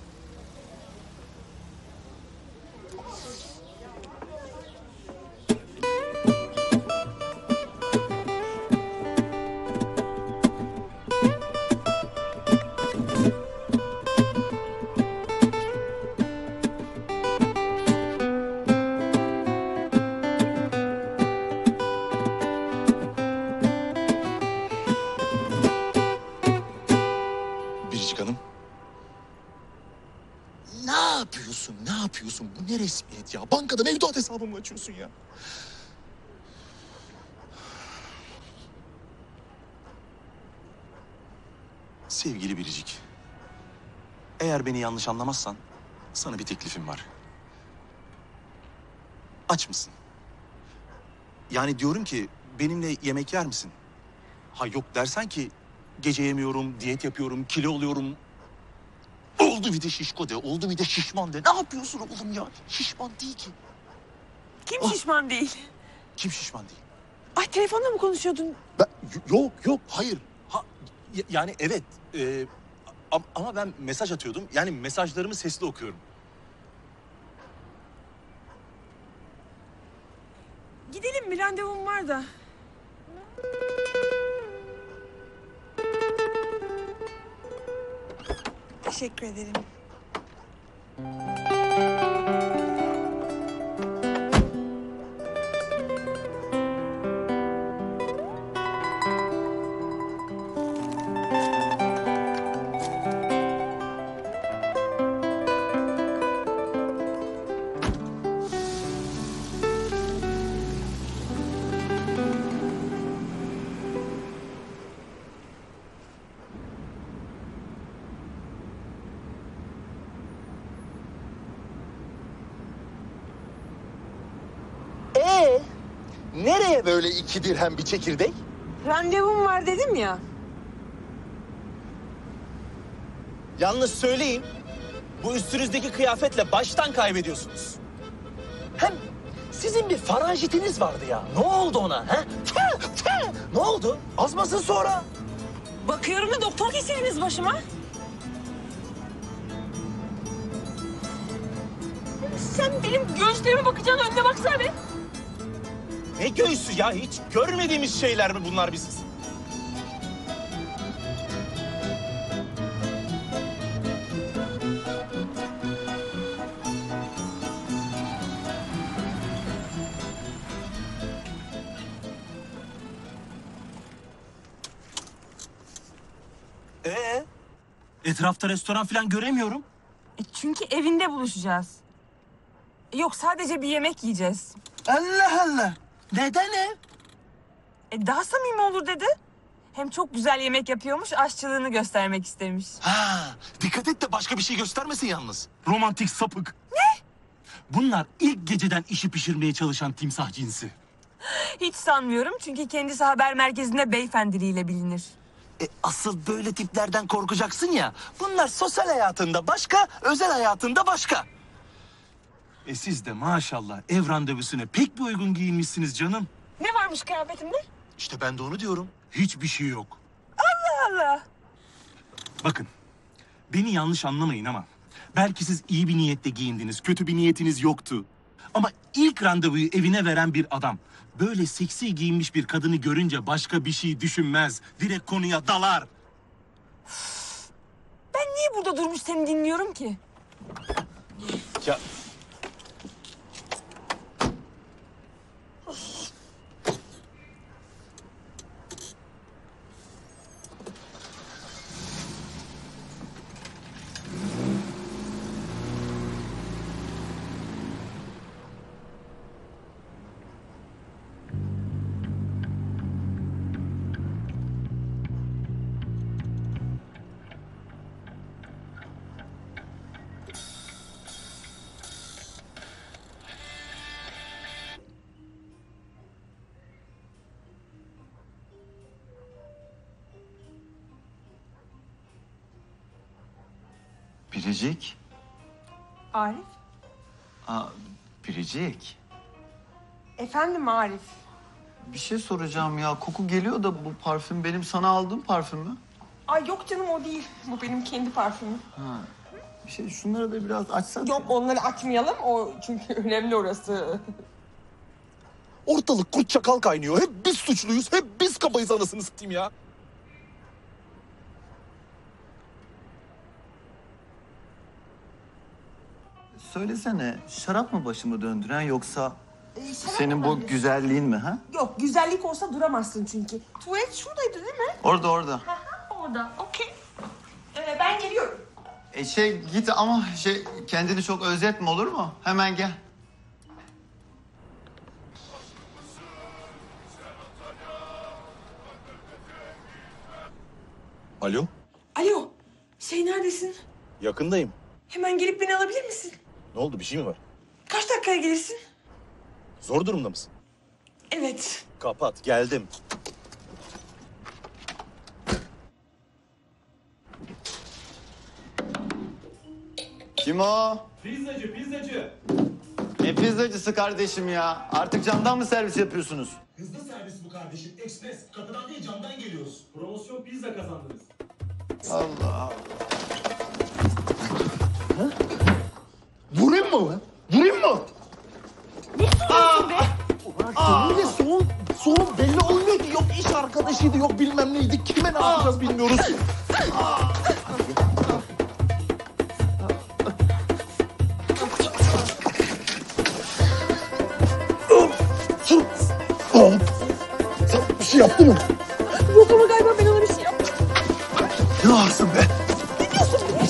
S3: Biricik Hanım. Ne yapıyorsun? Ne yapıyorsun? Bu ne resmiyet ya? Bankadan evdat hesabımı açıyorsun ya. Sevgili Biricik. Eğer beni yanlış anlamazsan sana bir teklifim var. Aç mısın? Yani diyorum ki benimle yemek yer misin? Ha yok dersen ki gece yemiyorum, diyet yapıyorum, kilo oluyorum. Oldu bir de şişko de, oldu bir de şişman de. Ne yapıyorsun oğlum ya? Şişman değil ki.
S1: Kim şişman değil?
S3: Kim şişman değil?
S1: Ay telefonla mı konuşuyordun?
S3: Ben, y- yok yok hayır. Ha, y- yani evet e, am- ama ben mesaj atıyordum. Yani mesajlarımı sesli okuyorum.
S1: Gidelim bir randevum var da. Teşekkür ederim.
S3: Ee, nereye böyle iki dirhem bir çekirdek?
S1: Randevum var dedim ya.
S3: Yalnız söyleyeyim, bu üstünüzdeki kıyafetle baştan kaybediyorsunuz. Hem sizin bir faranjitiniz vardı ya. Ne oldu ona? He? Tüh, tüh. Ne oldu? Azmasın sonra.
S1: Bakıyorum da doktor kesiliniz başıma. Sen benim göğüslerime bakacaksın, önüne baksana be.
S3: Ne göğsü ya? Hiç görmediğimiz şeyler mi bunlar biz? Ee? Etrafta restoran falan göremiyorum.
S1: E çünkü evinde buluşacağız. Yok sadece bir yemek yiyeceğiz.
S3: Allah Allah. Neden ev?
S1: E daha samimi olur dedi. Hem çok güzel yemek yapıyormuş, aşçılığını göstermek istemiş.
S6: Ha, dikkat et de başka bir şey göstermesin yalnız.
S3: Romantik sapık.
S1: Ne?
S3: Bunlar ilk geceden işi pişirmeye çalışan timsah cinsi.
S1: Hiç sanmıyorum çünkü kendisi haber merkezinde beyefendiliğiyle bilinir.
S6: E, asıl böyle tiplerden korkacaksın ya. Bunlar sosyal hayatında başka, özel hayatında başka.
S3: E siz de maşallah ev randevusuna pek bir uygun giyinmişsiniz canım.
S1: Ne varmış kıyafetimde?
S6: İşte ben de onu diyorum.
S3: Hiçbir şey yok.
S1: Allah Allah.
S3: Bakın, beni yanlış anlamayın ama belki siz iyi bir niyetle giyindiniz, kötü bir niyetiniz yoktu. Ama ilk randevuyu evine veren bir adam böyle seksi giyinmiş bir kadını görünce başka bir şey düşünmez. Direkt konuya dalar.
S1: Ben niye burada durmuş seni dinliyorum ki?
S6: Ya
S8: Biricik.
S1: Arif?
S8: Aa, Biricik.
S1: Efendim Arif?
S8: Bir şey soracağım ya. Koku geliyor da bu parfüm benim sana aldığım parfüm mü?
S1: Ay yok canım o değil. Bu benim kendi parfümüm.
S8: Ha. Bir şey şunları da biraz açsak.
S1: Yok onları açmayalım. O çünkü önemli orası.
S6: ortalık kurt çakal kaynıyor. Hep biz suçluyuz, hep biz kabayız anasını satayım ya.
S8: Söylesene, şarap mı başımı döndüren yoksa
S1: Ee, şarap
S8: senin bu
S1: olabilir.
S8: güzelliğin mi ha?
S1: Yok güzellik olsa duramazsın çünkü. Tuvalet şuradaydı değil mi?
S8: Orada orada.
S1: Orada. Okey. Ee, ben geliyorum.
S8: E şey git ama şey kendini çok özetme olur mu? Hemen gel.
S6: Alo,
S1: Alo. Şey neredesin?
S6: yakındayım.
S1: Hemen gelip beni alabilir misin?
S6: Ne oldu, bir şey mi var?
S1: Kaç dakikaya gelirsin?
S6: Zor durumda mısın?
S1: Evet.
S6: Kapat, geldim.
S8: Kim o?
S3: Pizzacı, pizzacı.
S8: Ne pizzacısı kardeşim ya? Artık camdan mı servis yapıyorsunuz?
S3: Hızlı servis bu kardeşim. Ekspres. Kapıdan değil camdan geliyoruz. Promosyon pizza kazandınız.
S8: Allah Allah.
S6: Vurayım mı lan? Vurayım mı?
S1: Ne soruyorsun be?
S6: Seninle soğuk, soğuk belli olmuyor ki. Yok iş arkadaşıydı, yok bilmem neydi. Kime ne yapacağız bilmiyoruz. Sus! Sen bir şey yaptın mı?
S1: Yok ama galiba ben ona bir şey yaptım.
S6: Ne yapsın be?
S1: Ne diyorsun be?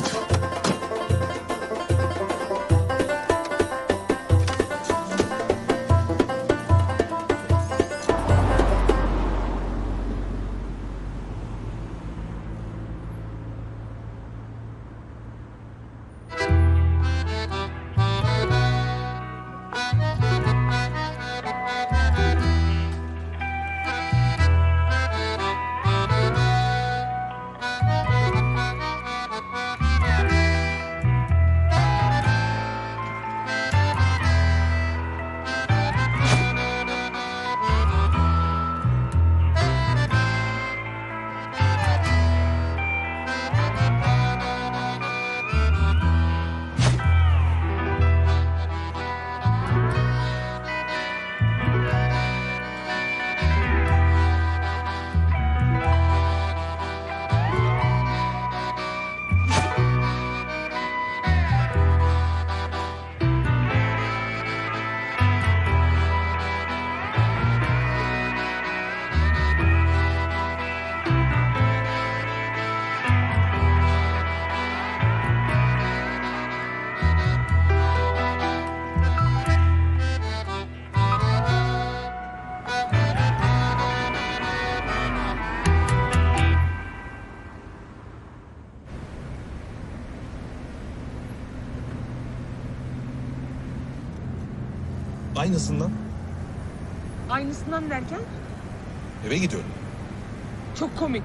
S6: Aynısından.
S1: Aynısından derken
S6: Eve gidiyorum.
S1: çok komik.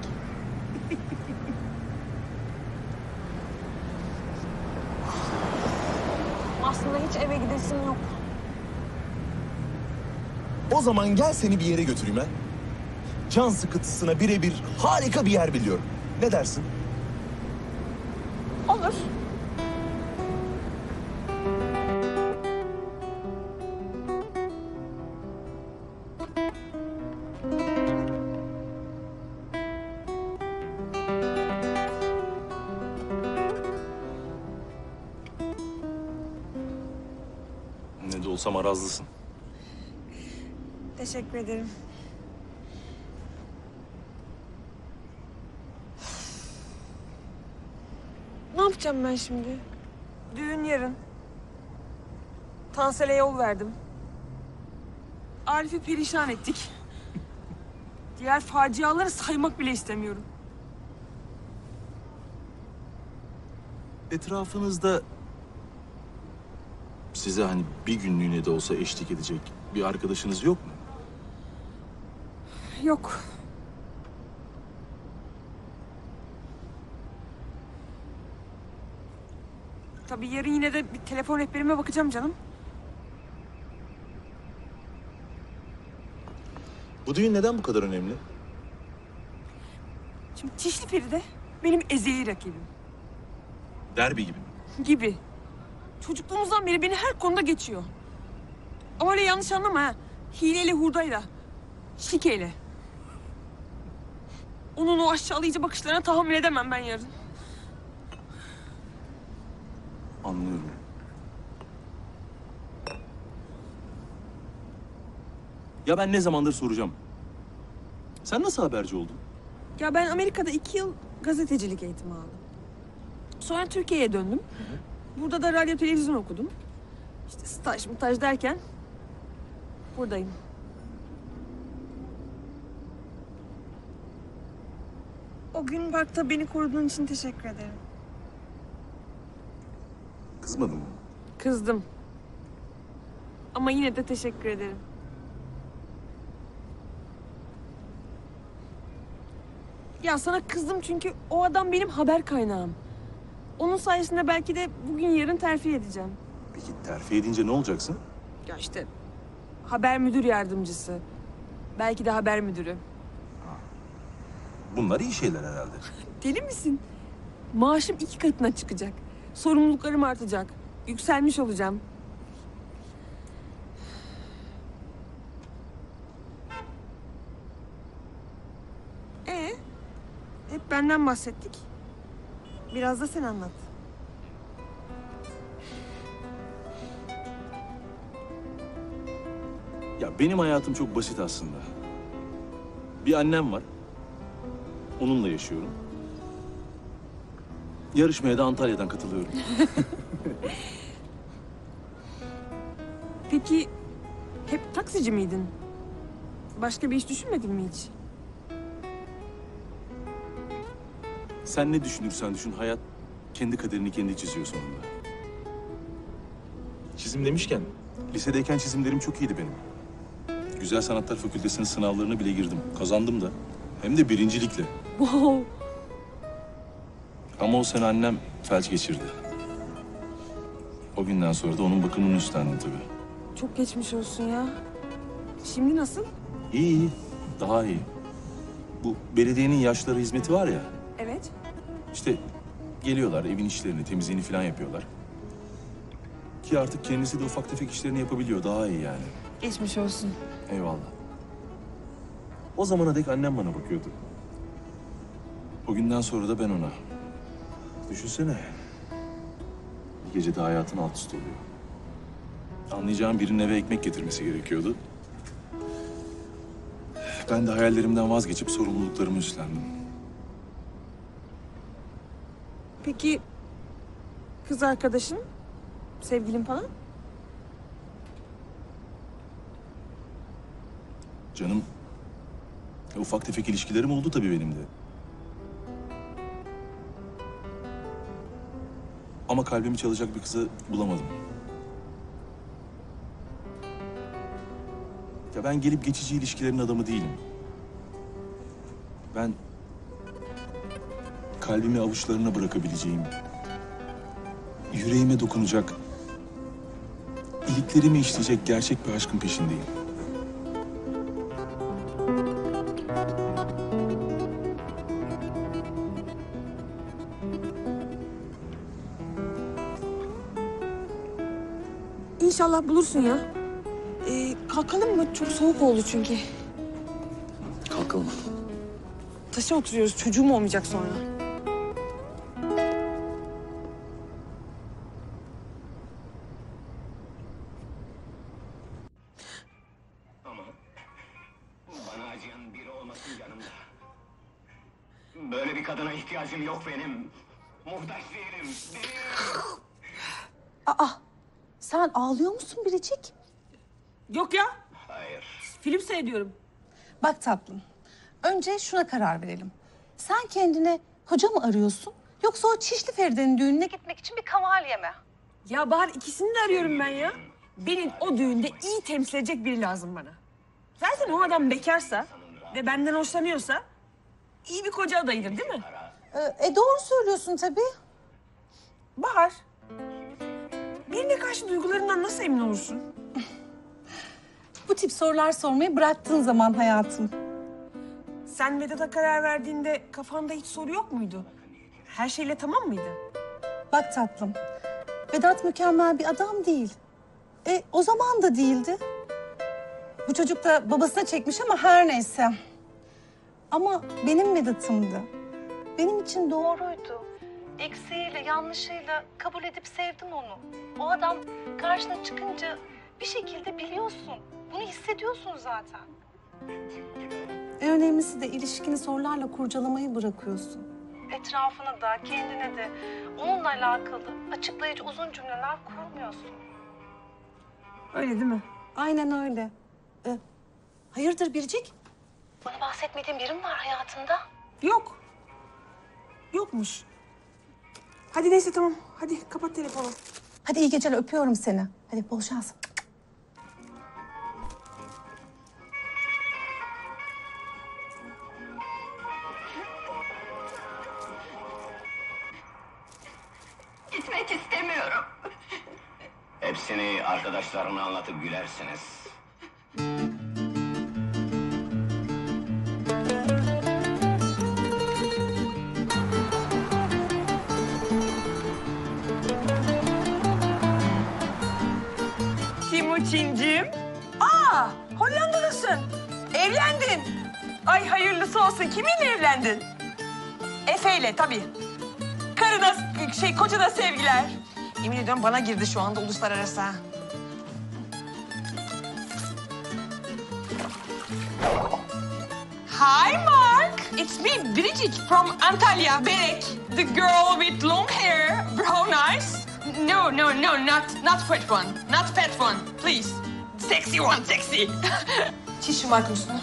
S1: Aslında hiç eve gidesim yok.
S6: O zaman gel seni bir yere götüreyim ha. Can sıkıntısına birebir harika bir yer biliyorum. Ne dersin?
S1: Olur.
S6: Ne de olsa marazlısın.
S1: Teşekkür ederim. Ne yapacağım ben şimdi? Düğün yarın. Tansel'e yol verdim. Arif'i perişan ettik. Diğer faciaları saymak bile istemiyorum.
S6: Etrafınızda size hani bir günlüğüne de olsa eşlik edecek bir arkadaşınız yok mu?
S1: Yok. Tabii yarın yine de bir telefon rehberime bakacağım canım.
S6: Bu düğün neden bu kadar önemli?
S1: Şimdi Çişli Feride benim ezeli rakibim.
S6: Derbi gibi mi?
S1: Gibi. Çocukluğumuzdan beri beni her konuda geçiyor. Ama öyle yanlış anlama ha. Hileyle hurdayla. Şikeyle. Onun o aşağılayıcı bakışlarına tahammül edemem ben yarın.
S6: Anlıyorum. Ya ben ne zamandır soracağım. Sen nasıl haberci oldun?
S1: Ya ben Amerika'da iki yıl gazetecilik eğitimi aldım. Sonra Türkiye'ye döndüm. Burada da radyo televizyon okudum. İşte staj mıtaj derken buradayım. O gün parkta beni koruduğun için teşekkür ederim.
S6: Kızmadın mı?
S1: Kızdım. Ama yine de teşekkür ederim. Ya sana kızdım çünkü o adam benim haber kaynağım. Onun sayesinde belki de bugün yarın terfi edeceğim.
S6: Peki terfi edince ne olacaksın?
S1: Ya işte haber müdür yardımcısı. Belki de haber müdürü.
S6: Bunlar iyi şeyler herhalde.
S1: Deli misin? Maaşım iki katına çıkacak. Sorumluluklarım artacak. Yükselmiş olacağım. Ee, hep benden bahsettik. Biraz da sen anlat.
S6: Ya benim hayatım çok basit aslında. Bir annem var. Onunla yaşıyorum. Yarışmaya da Antalya'dan katılıyorum.
S1: Peki hep taksici miydin? Başka bir iş düşünmedin mi hiç?
S6: Sen ne düşünürsen düşün, hayat kendi kaderini kendi çiziyor sonunda. Çizim demişken, lisedeyken çizimlerim çok iyiydi benim. Güzel Sanatlar Fakültesi'nin sınavlarına bile girdim. Kazandım da. Hem de birincilikle.
S1: Wow.
S6: Ama o sene annem felç geçirdi. O günden sonra da onun bakımını üstlendim tabii.
S1: Çok geçmiş olsun ya. Şimdi nasıl?
S6: İyi iyi, daha iyi. Bu belediyenin yaşlılara hizmeti var ya.
S1: Evet.
S6: İşte geliyorlar, evin işlerini, temizliğini falan yapıyorlar. Ki artık kendisi de ufak tefek işlerini yapabiliyor, daha iyi yani.
S1: Geçmiş olsun.
S6: Eyvallah. O zamana dek annem bana bakıyordu. O günden sonra da ben ona. Düşünsene. Bir gecede hayatın alt üst oluyor. Anlayacağım birinin eve ekmek getirmesi gerekiyordu. Ben de hayallerimden vazgeçip sorumluluklarımı üstlendim.
S1: Peki kız arkadaşın, sevgilin falan?
S6: Canım, e, ufak tefek ilişkilerim oldu tabii benim de. Ama kalbimi çalacak bir kızı bulamadım.
S14: Ya ben gelip geçici ilişkilerin adamı değilim. Ben kalbimi avuçlarına bırakabileceğim, yüreğime dokunacak, iliklerimi işleyecek gerçek bir aşkın peşindeyim.
S1: İnşallah bulursun ya. Ee, kalkalım mı? Çok soğuk oldu çünkü.
S14: Kalkalım.
S1: Taşa oturuyoruz. Çocuğum olmayacak sonra.
S19: Bana acıyan biri olmasın yanımda. Böyle bir kadına ihtiyacım yok benim. Muhtaç değilim. değilim.
S10: Aa, sen ağlıyor musun Biricik?
S1: Yok ya.
S19: Hayır.
S1: Film seyrediyorum.
S10: Bak tatlım, önce şuna karar verelim. Sen kendine koca mı arıyorsun? Yoksa o Çişli Feride'nin düğününe gitmek için bir kavalye mi?
S1: Ya Bahar, ikisini de arıyorum ben ya. Benim o düğünde iyi temsil edecek biri lazım bana. Zaten o adam bekarsa ve benden hoşlanıyorsa iyi bir koca adayıdır değil mi?
S10: Ee, e doğru söylüyorsun tabii.
S1: Bahar, birine karşı duygularından nasıl emin olursun?
S10: Bu tip sorular sormayı bıraktığın zaman hayatım.
S1: Sen Vedat'a karar verdiğinde kafanda hiç soru yok muydu? Her şeyle tamam mıydı?
S10: Bak tatlım, Vedat mükemmel bir adam değil. E o zaman da değildi. Bu çocuk da babasına çekmiş ama her neyse. Ama benim Vedat'ımdı. Benim için doğruydu. Eksiğiyle, yanlışıyla kabul edip sevdim onu. O adam karşına çıkınca bir şekilde biliyorsun. Bunu hissediyorsun zaten. En önemlisi de ilişkini sorularla kurcalamayı bırakıyorsun. Etrafına da, kendine de onunla alakalı açıklayıcı uzun cümleler kurmuyorsun.
S1: Öyle değil mi?
S10: Aynen öyle. Ee, hayırdır Biricik? Bana bahsetmediğin biri mi var hayatında?
S1: Yok. Yokmuş. Hadi neyse tamam. Hadi kapat telefonu.
S10: Hadi iyi geceler, öpüyorum seni. Hadi bol şans.
S19: Gitmek istemiyorum. Hepsini arkadaşlarına anlatıp gülersiniz.
S1: Timuçincim. Aa, Hollanda'dasın. Evlendin. Ay hayırlısı olsun. Kiminle evlendin? Efe'yle tabii. Karına, şey kocana sevgiler. Yemin ediyorum bana girdi şu anda uluslararası. ha. Hi Mark, it's me Biricik from Antalya, Berek. The girl with long hair, brown eyes. No, no, no, not not fat one, not fat one, please. Sexy one, sexy. Çiş Mark üstüne.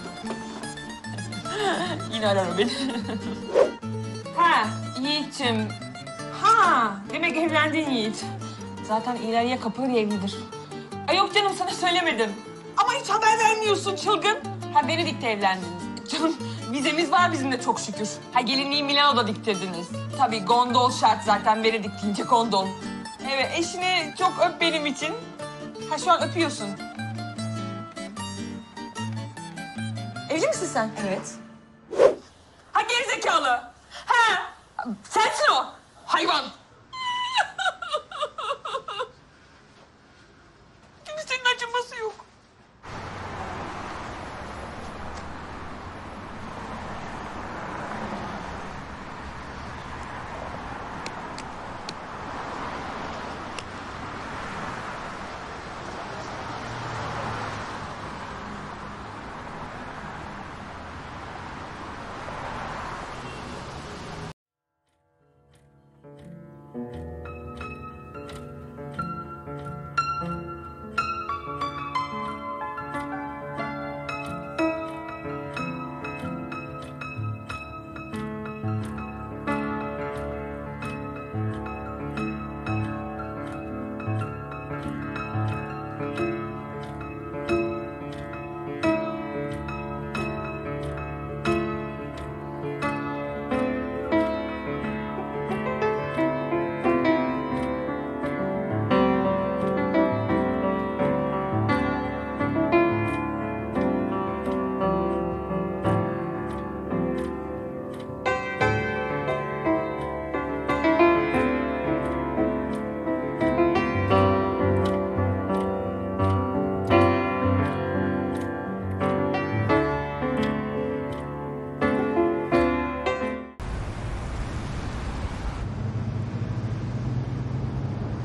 S1: Yine arar o beni. Ha, Yiğit'im. Ha, demek evlendin Yiğit. Zaten ileriye kapılır evlidir. Ay yok canım, sana söylemedim. Ama hiç haber vermiyorsun çılgın. Ha, Venedik'te evlendiniz. Canım, vizemiz var bizim de çok şükür. Ha, gelinliği Milano'da diktirdiniz. Tabii gondol şart zaten, Venedik deyince gondol. Evet, eşini çok öp benim için. Ha, şu an öpüyorsun. Evli misin sen? Evet. Ha, gerizekalı. Ha, sensin o. Hayvan. Kimsenin acıması yok.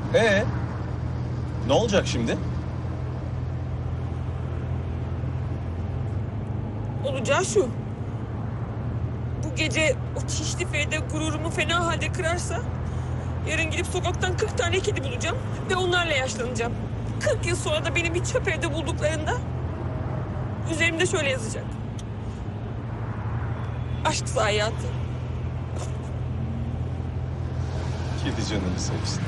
S5: Ee, ne olacak şimdi?
S1: Olacağı şu. Bu gece o çişli Feride gururumu fena halde kırarsa... yarın gidip sokaktan kırk tane kedi bulacağım ve onlarla yaşlanacağım. kırk yıl sonra da beni bir çöp evde bulduklarında... üzerimde şöyle yazacak. Aşk zayiatı.
S5: Kedi canını sevsin.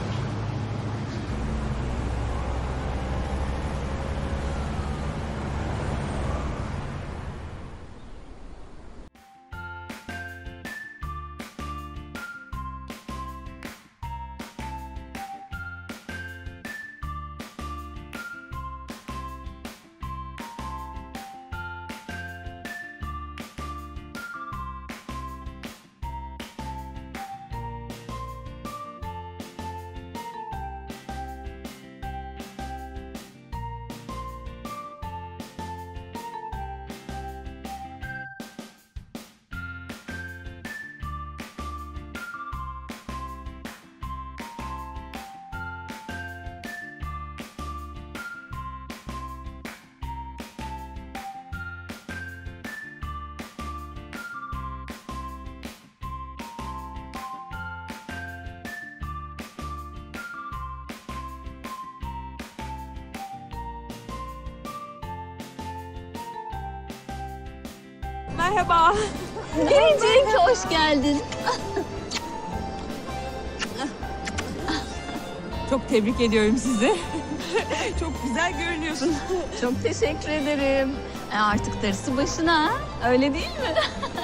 S1: Merhaba.
S20: Biricik, hoş geldin.
S1: Çok tebrik ediyorum sizi. Çok güzel görünüyorsun.
S20: Çok teşekkür ederim. E artık darısı başına, ha? Öyle değil mi?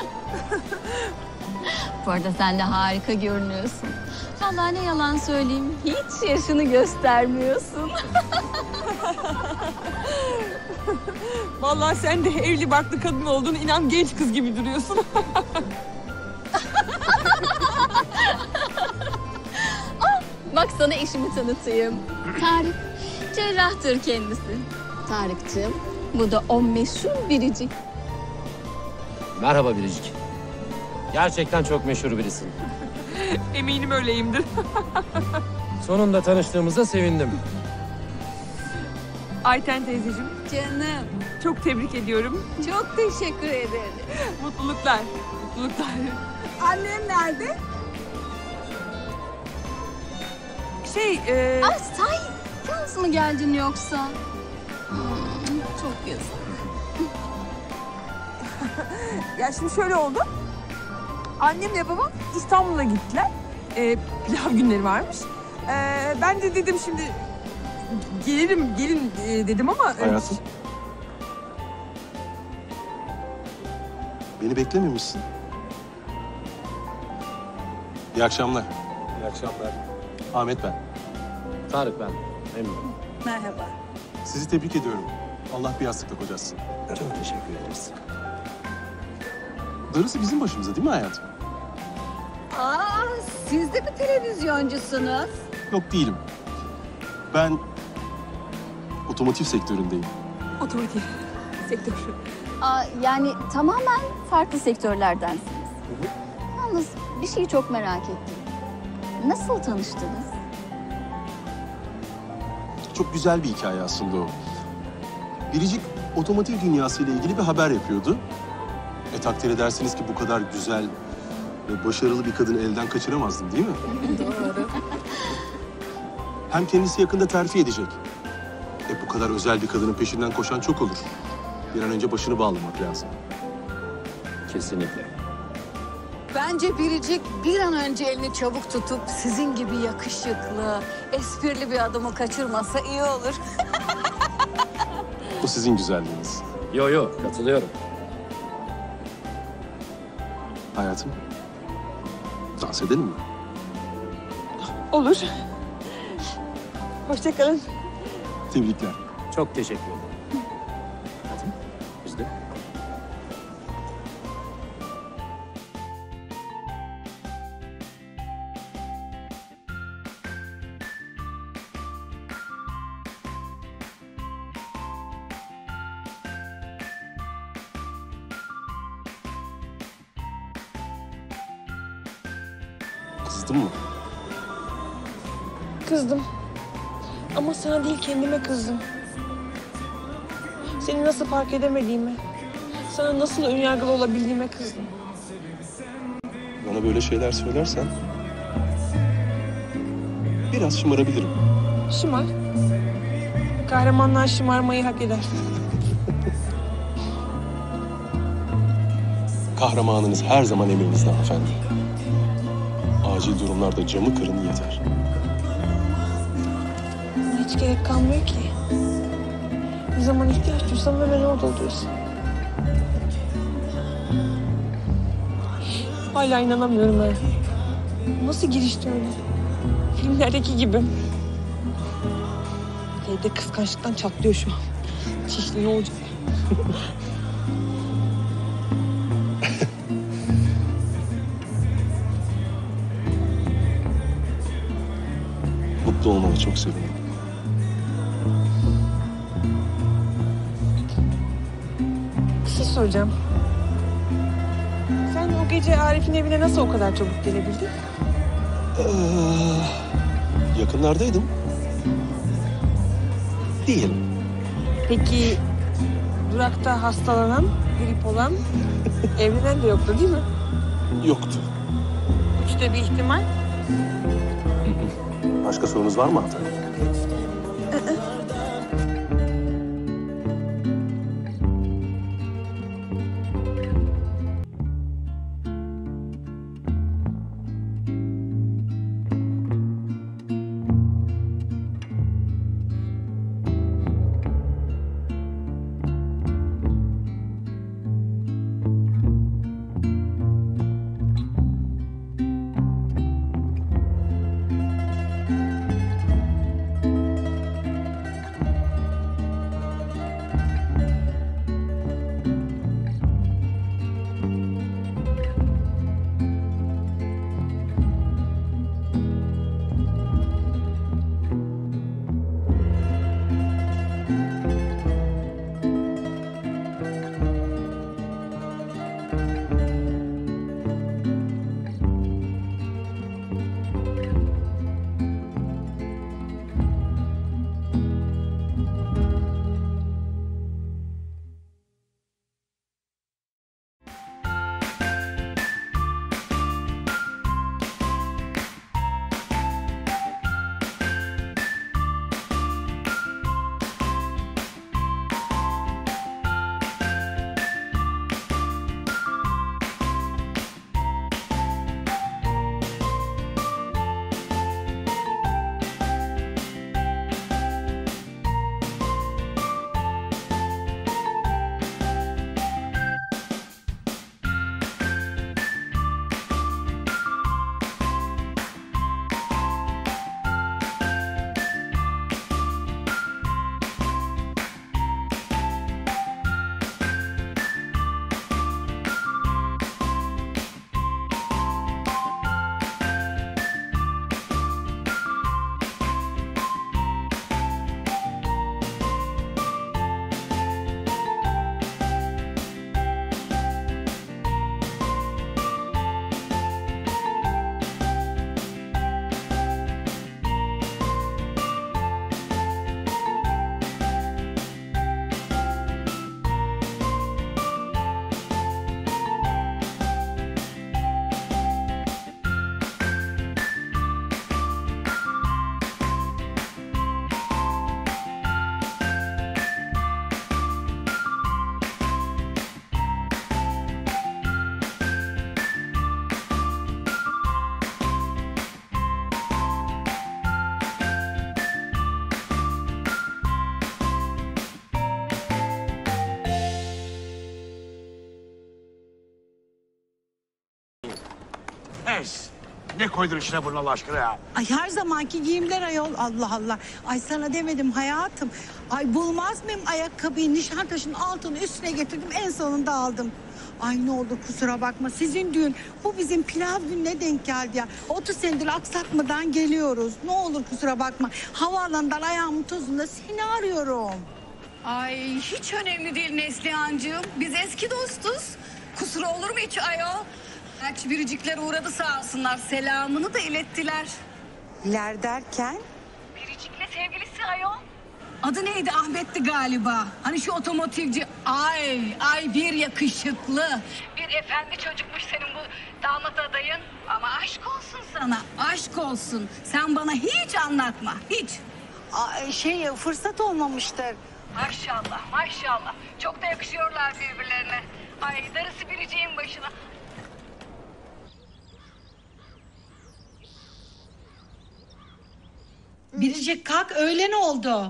S20: Bu arada sen de harika görünüyorsun. Vallahi ne yalan söyleyeyim, hiç yaşını göstermiyorsun.
S1: Vallahi sen de evli barklı kadın olduğunu inan genç kız gibi duruyorsun.
S20: Ah, bak sana eşimi tanıtayım. Tarık, cerrahtır kendisi. Tarık'cığım, bu da o meşhur Biricik.
S11: Merhaba Biricik. Gerçekten çok meşhur birisin.
S1: Eminim öyleyimdir.
S11: Sonunda tanıştığımıza sevindim.
S1: Ayten teyzeciğim.
S20: Canım.
S1: Çok tebrik ediyorum.
S20: Çok teşekkür ederim.
S1: Mutluluklar. Mutluluklar.
S10: Annem nerede?
S1: Şey, e...
S20: Ah say, yalnız mı geldin yoksa? Hmm, çok yazık.
S1: Ya şimdi şöyle oldu. Annemle babam İstanbul'a gittiler. Ee, pilav günleri varmış. Ee, ben de dedim şimdi gelirim, gelin e, dedim ama...
S6: Hayatım. Beni beklememişsin. İyi akşamlar. İyi akşamlar. Ahmet ben. Tarık ben. Memnun.
S10: Merhaba.
S6: Sizi tebrik ediyorum. Allah bir yastıkla kocasın.
S11: Çok teşekkür ederiz.
S6: Darısı bizim başımıza değil mi hayatım?
S20: Aa, siz de mi televizyoncusunuz?
S6: Yok değilim. Ben otomotiv sektöründeyim.
S1: Otomotiv sektör.
S20: Aa, yani tamamen farklı sektörlerdensiniz. Yalnız bir şeyi çok merak ettim. Nasıl tanıştınız?
S6: Çok güzel bir hikaye aslında o. Biricik otomotiv dünyasıyla ilgili bir haber yapıyordu. E takdir edersiniz ki bu kadar güzel ve başarılı bir kadını elden kaçıramazdım değil mi?
S20: Doğru.
S6: Hem kendisi yakında terfi edecek. E bu kadar özel bir kadının peşinden koşan çok olur. Bir an önce başını bağlamak lazım.
S11: Kesinlikle.
S21: Bence Biricik bir an önce elini çabuk tutup sizin gibi yakışıklı, esprili bir adamı kaçırmasa iyi olur.
S6: Bu sizin güzelliğiniz.
S11: Yo yo, katılıyorum.
S6: Hayatım, dans edelim mi?
S1: Olur. Hoşça kalın.
S6: Tebrikler.
S11: Çok teşekkür ederim. Hadi, biz de.
S6: Kızdın mı?
S1: Kızdım. Ama sana değil kendime kızdım. Seni nasıl fark edemediğime, sana nasıl önyargılı olabildiğime kızdım.
S6: Bana böyle şeyler söylersen biraz şımarabilirim.
S1: Şımar. Kahramanlar şımarmayı hak eder.
S6: Kahramanınız her zaman emrinizde hanımefendi. Acil durumlarda camı kırın yeter.
S1: Hiç gerek kalmıyor ki. Ne zaman ihtiyaç duysam hemen orada oluyorsun. Hala inanamıyorum ha. Nasıl girişti öyle? Filmlerdeki gibi. Evde kıskançlıktan çatlıyor şu an. Çişli ne olacak?
S6: Mutlu olmana çok sevindim.
S1: Bir şey soracağım. Sen o gece Arif'in evine nasıl o kadar çabuk gelebildin?
S6: Ee, yakınlardaydım. Diyelim.
S1: Peki durakta hastalanan, grip olan, evlenen de yoktu değil mi?
S6: Yoktu.
S1: Üçte bir ihtimal.
S6: Başka sorunuz var mı hanımefendi?
S18: Es. Ne koydun içine bunun Allah aşkına ya?
S2: Ay her zamanki giyimler ayol, Allah Allah. Ay sana demedim hayatım. Ay bulmaz mıyım ayakkabıyı Nişantaşı'nın altını üstüne getirdim, en sonunda aldım. Ay ne olur kusura bakma, sizin düğün bu bizim pilav gününe denk geldi ya. otuz senedir aksatmadan geliyoruz. Ne olur kusura bakma. Havaalanından ayağımın tozunda seni arıyorum.
S21: Ay hiç önemli değil Neslihan'cığım. Biz eski dostuz. Kusur olur mu hiç ayol? Belki biricikler uğradı sağ olsunlar. Selamını da ilettiler.
S2: İler derken?
S21: Biricik'le sevgilisi ayol?
S16: Adı neydi? Ahmet'ti galiba. Hani şu otomotivci. Ay, ay bir yakışıklı.
S21: Bir efendi çocukmuş senin bu damat adayın. Ama aşk olsun sana.
S16: Aşk olsun. Sen bana hiç anlatma, hiç.
S2: Aa, şey fırsat olmamıştır.
S21: Maşallah, maşallah. Çok da yakışıyorlar birbirlerine. Ay darısı biriciğin başına.
S2: Biricik kalk, öğlen oldu.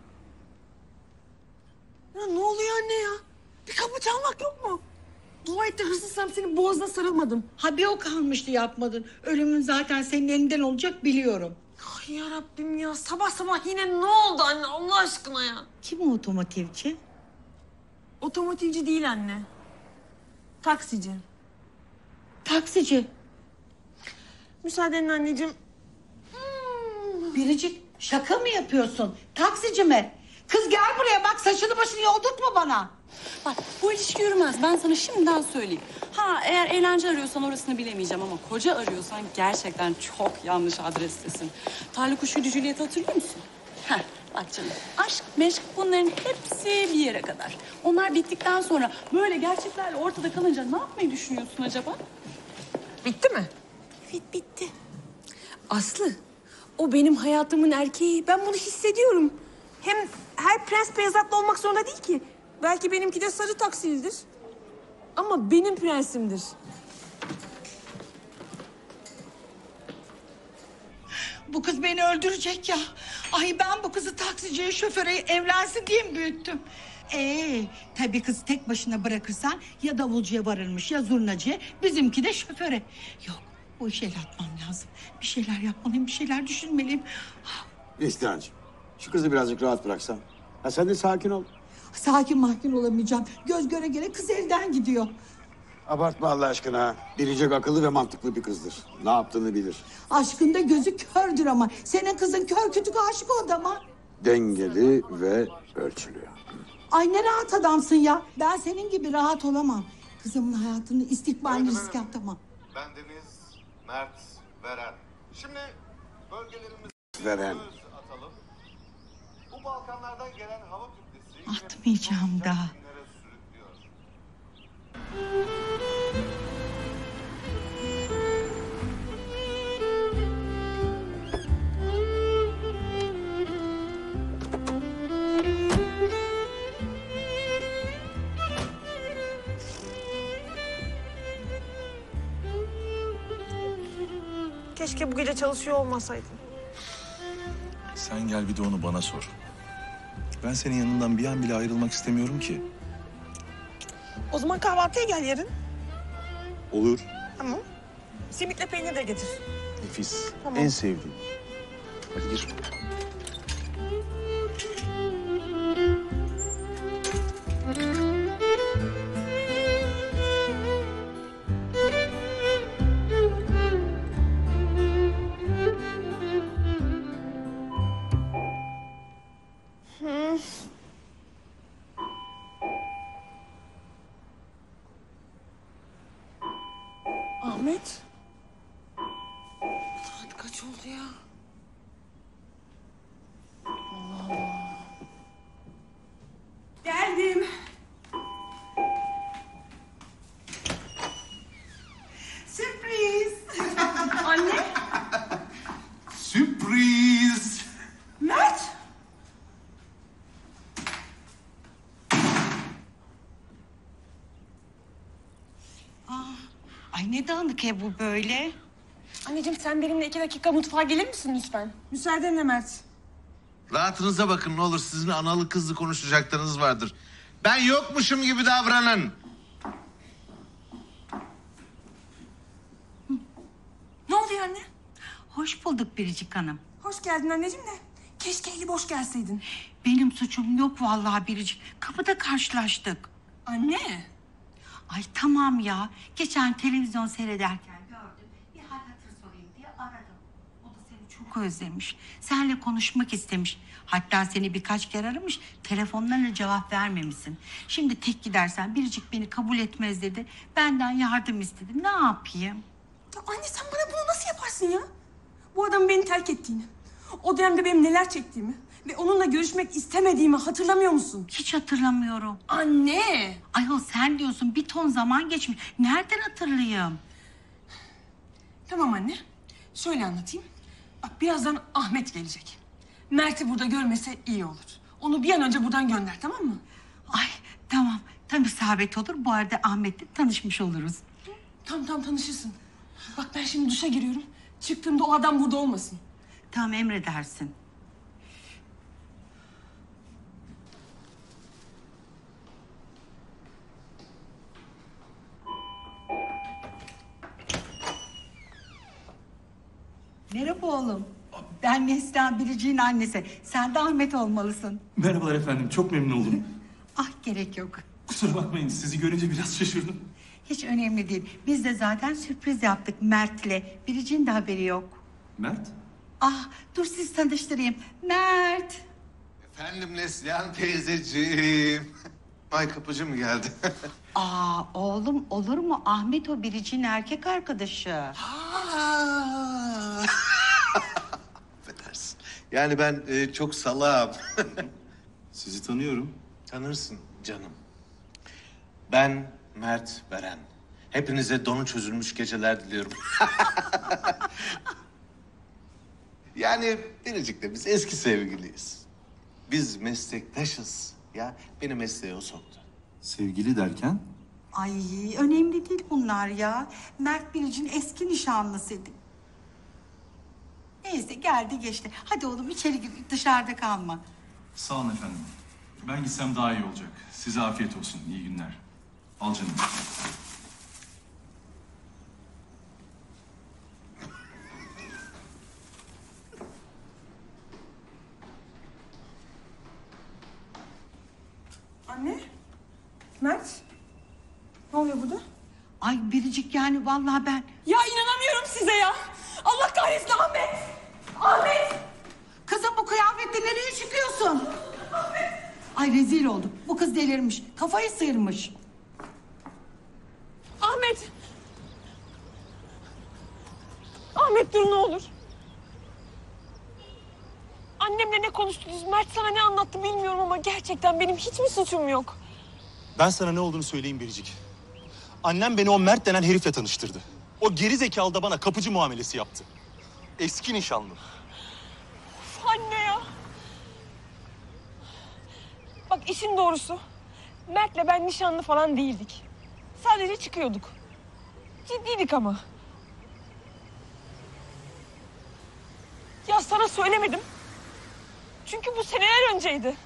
S1: Ya ne oluyor anne ya? Bir kapı çalmak yok mu? Dua et de hırsızsam senin boğazına sarılmadım.
S2: Ha bir o kalmıştı yapmadın. Ölümün zaten senin elinden olacak biliyorum.
S1: Ay yarabbim ya, sabah sabah yine ne oldu anne Allah aşkına ya?
S2: Kim o otomotivci?
S1: Otomotivci değil anne. Taksici.
S2: Taksici.
S1: Müsaadenle anneciğim.
S2: Biricik şaka mı yapıyorsun? Taksici mi? Kız gel buraya bak, saçını başını yoldurtma bana.
S9: Bak bu ilişki yürümez. Ben sana şimdiden söyleyeyim. Ha eğer eğlence arıyorsan orasını bilemeyeceğim ama koca arıyorsan gerçekten çok yanlış adrestesin. Tarla kuşuydu Juliet'i hatırlıyor musun? Heh, bak canım. Aşk, meşk bunların hepsi bir yere kadar. Onlar bittikten sonra böyle gerçeklerle ortada kalınca ne yapmayı düşünüyorsun acaba?
S1: Bitti mi?
S9: Evet bitti.
S1: Aslı, o benim hayatımın erkeği. Ben bunu hissediyorum. Hem her prens beyaz atlı olmak zorunda değil ki. Belki benimki de sarı taksilidir. Ama benim prensimdir.
S2: Bu kız beni öldürecek ya. Ay ben bu kızı taksiciye, şoföre evlensin diye mi büyüttüm? Ee, tabii kız tek başına bırakırsan ya davulcuya varırmış ya zurnacıya, bizimki de şoföre. Yok, bu işe el atmam lazım. Bir şeyler yapmalıyım, bir şeyler düşünmeliyim.
S7: Neslihan'cığım, şu kızı birazcık rahat bıraksan. Ha sen de sakin ol.
S2: Sakin mahkin olamayacağım. Göz göre göre kız elden gidiyor.
S7: Abartma Allah aşkına. Biricik akıllı ve mantıklı bir kızdır. Ne yaptığını bilir.
S2: Aşkında gözü kördür ama. Senin kızın kör kütük aşık o adama.
S7: Dengeli ve ölçülü.
S2: Ay ne rahat adamsın ya. Ben senin gibi rahat olamam. Kızımın hayatını, istikbalini riske atamam.
S17: Bendeniz Mert Veren. Şimdi bölgelerimizi
S7: Veren.
S17: atalım. Bu Balkanlardan gelen hava kütlesi
S2: Atmayacağım daha.
S17: günlere sürüklüyor.
S1: Keşke bu gece çalışıyor olmasaydın.
S14: Sen gel bir de onu bana sor. Ben senin yanından bir an bile ayrılmak istemiyorum ki.
S1: O zaman kahvaltıya gel yarın.
S14: Olur.
S1: Tamam. Simitle peynir de getir.
S14: Nefis.
S1: Tamam.
S14: En sevdiğim. Hadi gir.
S1: Hı. Ahmet. Saat kaç oldu ya? Allah Allah. Geldim.
S2: Sürpriz.
S1: Anne.
S5: Sürpriz.
S1: Mert.
S2: Aa, ay ne dağınık ev bu böyle.
S1: Anneciğim sen benimle iki dakika mutfağa gelir misin lütfen? Müsaadenle Mert.
S6: Rahatınıza bakın ne olur. Sizin analı kızlı konuşacaklarınız vardır. Ben yokmuşum gibi davranın.
S1: Ne oluyor anne?
S2: Hoş bulduk Biricik Hanım.
S1: Hoş geldin anneciğim de. Keşke eli boş gelseydin.
S2: Benim suçum yok vallahi Biricik. Kapıda karşılaştık.
S1: Anne.
S2: Ay tamam ya. Geçen televizyon seyrederken gördüm. Bir hal hatır sorayım diye aradım. O da seni çok özlemiş. Seninle konuşmak istemiş. Hatta seni birkaç kere aramış. Telefonlarına cevap vermemişsin. Şimdi tek gidersen Biricik beni kabul etmez dedi. Benden yardım istedi. Ne yapayım?
S1: Ya anne sen bana bunu nasıl yaparsın ya? Bu adamın beni terk ettiğini, o dönemde benim neler çektiğimi, Ve onunla görüşmek istemediğimi hatırlamıyor musun?
S2: Hiç hatırlamıyorum.
S1: Anne!
S2: Ayol sen diyorsun bir ton zaman geçmiş. Nereden hatırlayayım?
S1: Tamam anne. Şöyle anlatayım. Bak birazdan Ahmet gelecek. Mert'i burada görmese iyi olur. Onu bir an önce buradan gönder, tamam mı?
S2: Ay tamam. Tam isabet olur. Bu arada Ahmet'le tanışmış oluruz.
S1: Tamam tamam tanışırsın. Bak ben şimdi duşa giriyorum. Çıktığımda o adam burada olmasın.
S2: Tamam emredersin. Merhaba oğlum. Ben Neslihan Biricik'in annesi. Sen de Ahmet olmalısın.
S14: Merhabalar efendim, çok memnun oldum.
S2: Ah gerek yok.
S14: Kusura bakmayın, sizi görünce biraz şaşırdım.
S2: Hiç önemli değil. Biz de zaten sürpriz yaptık Mert'le. Biricik'in de haberi yok.
S14: Mert?
S2: Ah dur siz tanıştırayım. Mert.
S6: Efendim Neslihan teyzeciğim. Ay kapıcı mı geldi?
S2: Aa oğlum olur mu? Ahmet o Biricik'in erkek arkadaşı.
S6: Affedersin. Yani ben e, çok salağım.
S14: Sizi tanıyorum.
S6: Tanırsın canım. Ben Mert Beren. Hepinize donu çözülmüş geceler diliyorum. Yani Biricik'le biz eski sevgiliyiz. Biz meslektaşız. Ya beni mesleğe o soktu.
S14: Sevgili derken?
S2: Ay önemli değil bunlar ya. Mert Biricik'in eski nişanlısıydı. Neyse geldi geçti. Hadi oğlum içeri gir dışarıda kalma.
S14: Sağ olun efendim. Ben gitsem daha iyi olacak. Size afiyet olsun, iyi günler. Al canım.
S1: Anne? Mert? Ne oluyor burada?
S2: Ay Biricik yani vallahi ben...
S1: Ya inanamıyorum size ya! Allah kahretsin Ahmet! Ahmet!
S2: Kızım bu kıyafetle nereye çıkıyorsun? Ahmet! Ay rezil oldum. Bu kız delirmiş. Kafayı sıyırmış.
S1: Ahmet! Ahmet dur ne olur. Annemle ne konuştunuz? Mert sana ne anlattı bilmiyorum ama gerçekten benim hiç mi suçum yok?
S3: Ben sana ne olduğunu söyleyeyim Biricik. Annem beni o Mert denen herifle tanıştırdı. O geri zekalı da bana kapıcı muamelesi yaptı. Eski nişanlım.
S1: Of anne ya. Bak işin doğrusu Mert'le ben nişanlı falan değildik. Sadece çıkıyorduk. Ciddiydik ama. Ya sana söylemedim. Çünkü bu seneler önceydi.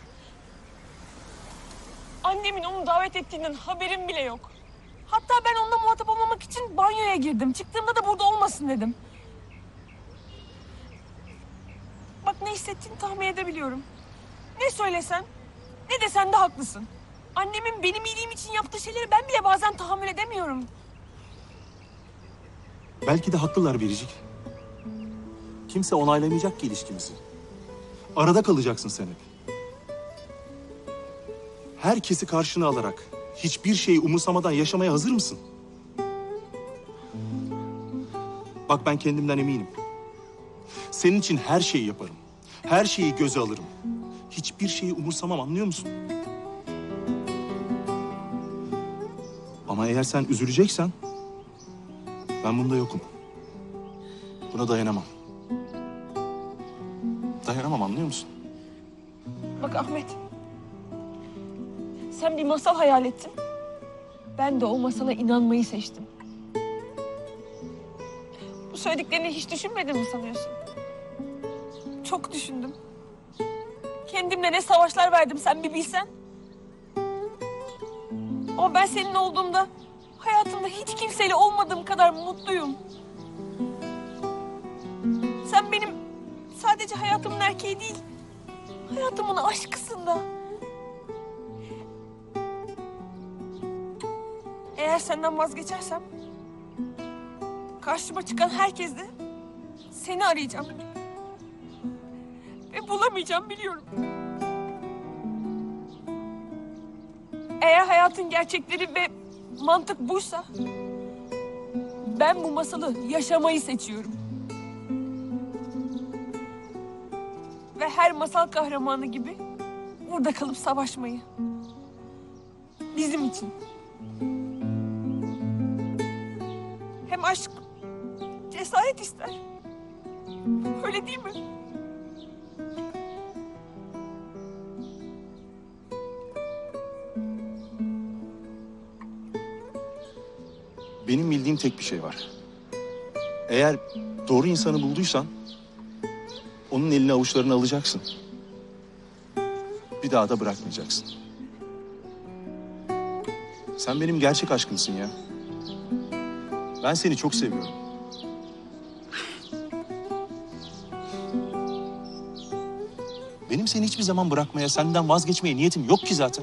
S1: Annemin onu davet ettiğinden haberim bile yok. Hatta ben onunla muhatap olmamak için banyoya girdim. Çıktığımda da burada olmasın dedim. Bak ne hissettiğini tahmin edebiliyorum. Ne söylesen, ne desen de haklısın. Annemin benim iyiliğim için yaptığı şeyleri ben bile bazen tahammül edemiyorum.
S3: Belki de haklılar Biricik. Kimse onaylamayacak ki ilişkimizi. Arada kalacaksın sen hep. Herkesi karşına alarak hiçbir şeyi umursamadan yaşamaya hazır mısın? Bak ben kendimden eminim. Senin için her şeyi yaparım. Her şeyi göze alırım. Hiçbir şeyi umursamam, anlıyor musun? Ama eğer sen üzüleceksen ben bunda yokum. Buna dayanamam. Dayanamam, anlıyor musun?
S1: Bak Ahmet. Sen bir masal hayal ettin. Ben de o masala inanmayı seçtim. Bu söylediklerini hiç düşünmedin mi sanıyorsun? Çok düşündüm. Kendimle ne savaşlar verdim sen bir bilsen. Ama ben senin olduğumda hayatımda hiç kimseyle olmadığım kadar mutluyum. Sen benim sadece hayatımın erkeği değil, hayatımın aşkısın da. Eğer senden vazgeçersem karşıma çıkan herkesle seni arayacağım. Ve bulamayacağım biliyorum. Eğer hayatın gerçekleri ve mantık buysa ben bu masalı yaşamayı seçiyorum. Ve her masal kahramanı gibi burada kalıp savaşmayı. Bizim için. Hem aşk cesaret ister. Öyle değil mi?
S5: Benim bildiğim tek bir şey var. Eğer doğru insanı bulduysan onun elini avuçlarına alacaksın. Bir daha da bırakmayacaksın. Sen benim gerçek aşkımsın ya. Ben seni çok seviyorum. Benim seni hiçbir zaman bırakmaya, senden vazgeçmeye niyetim yok ki zaten.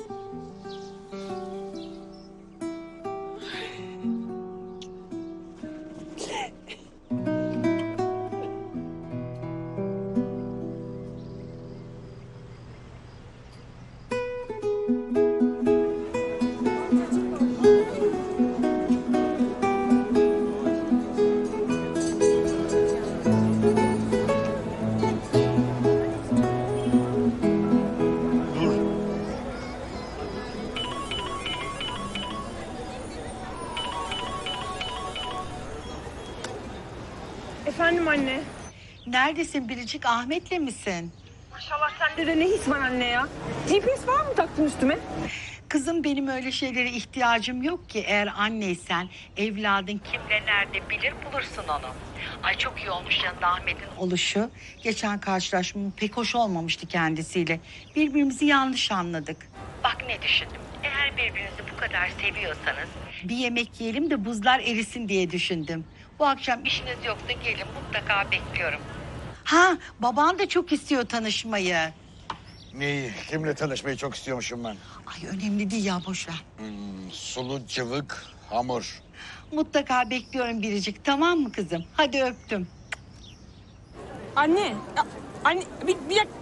S1: Efendim anne.
S2: Neredesin Biricik? Ahmet'le misin?
S1: Maşallah sende de ne his var anne ya? G P S var mı taktın üstüme?
S2: Kızım benim öyle şeylere ihtiyacım yok ki. Eğer anneysen evladın kimde nerede bilir bulursun onu. Ay çok iyi olmuş yanında Ahmet'in oluşu. Geçen karşılaşmam pek hoş olmamıştı kendisiyle. Birbirimizi yanlış anladık. Bak ne düşündüm. Eğer birbirinizi bu kadar seviyorsanız bir yemek yiyelim de buzlar erisin diye düşündüm. Bu akşam işiniz yoksa gelin, mutlaka bekliyorum. Ha, baban da çok istiyor tanışmayı.
S7: Neyi? Kimle tanışmayı çok istiyormuşum ben?
S2: Ay önemli değil ya, boş ver.
S7: Hmm, sulu cıvık hamur.
S2: Mutlaka bekliyorum Biricik, tamam mı kızım? Hadi öptüm.
S1: Anne, ya, anne bir, bir dak-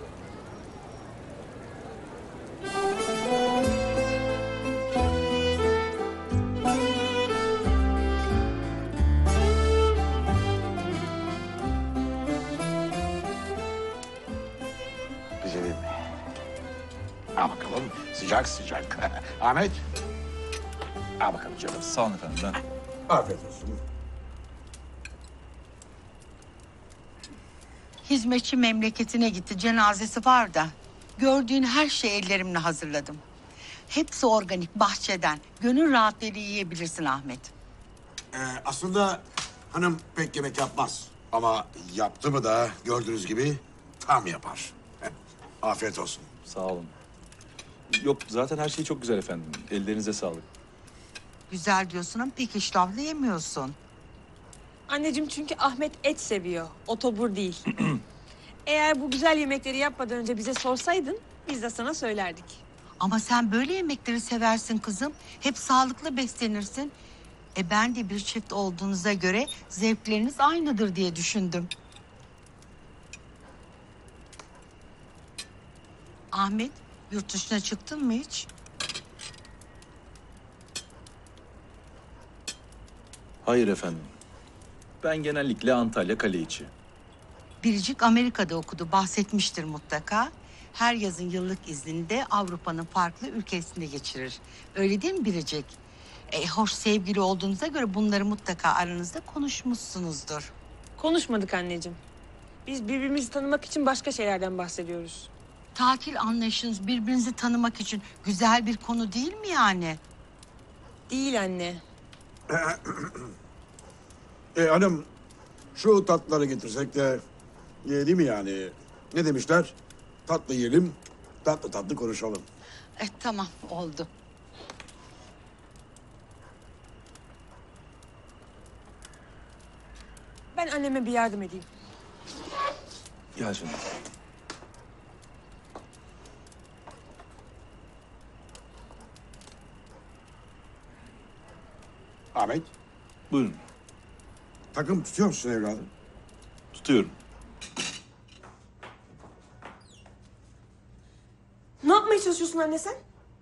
S7: Güzelim. Al bakalım. Sıcak sıcak. Ahmet. Al bakalım canım.
S3: Sağ olun efendim. Ben...
S7: Afiyet olsun.
S2: Hizmetçi memleketine gitti, cenazesi var da. Gördüğün her şeyi ellerimle hazırladım. Hepsi organik, bahçeden. Gönül rahatlığıyla yiyebilirsin Ahmet.
S7: Ee, aslında hanım pek yemek yapmaz. Ama yaptı mı da gördüğünüz gibi tam yapar. Afiyet olsun.
S3: Sağ olun. Yok zaten her şey çok güzel efendim. Ellerinize sağlık.
S2: Güzel diyorsun ama pek iştahlı yemiyorsun.
S1: Anneciğim çünkü Ahmet et seviyor. Otobur değil. Eğer bu güzel yemekleri yapmadan önce bize sorsaydın biz de sana söylerdik.
S2: Ama sen böyle yemekleri seversin kızım. Hep sağlıklı beslenirsin. E ben de bir çift olduğunuza göre zevkleriniz aynıdır diye düşündüm. Ahmet, yurt dışına çıktın mı hiç?
S3: Hayır efendim. Ben genellikle Antalya kale içi.
S2: Biricik Amerika'da okudu, bahsetmiştir mutlaka. Her yazın yıllık iznini de Avrupa'nın farklı ülkesinde geçirir. Öyle değil mi Biricik? E, hoş sevgili olduğunuza göre bunları mutlaka aranızda konuşmuşsunuzdur.
S1: Konuşmadık anneciğim. Biz birbirimizi tanımak için başka şeylerden bahsediyoruz.
S2: Tatil anlayışınız birbirinizi tanımak için güzel bir konu değil mi yani?
S1: Değil anne.
S7: E hanım şu tatlıları getirsek de e, değil mi yani? Ne demişler? Tatlı yiyelim, tatlı tatlı konuşalım.
S2: E, tamam, oldu.
S1: Ben anneme bir yardım edeyim.
S3: Gel canım.
S7: Ahmet,
S3: Buyurun.
S7: takım tutuyor musun evladım?
S3: Tutuyorum.
S1: Ne yapmaya çalışıyorsun anne sen?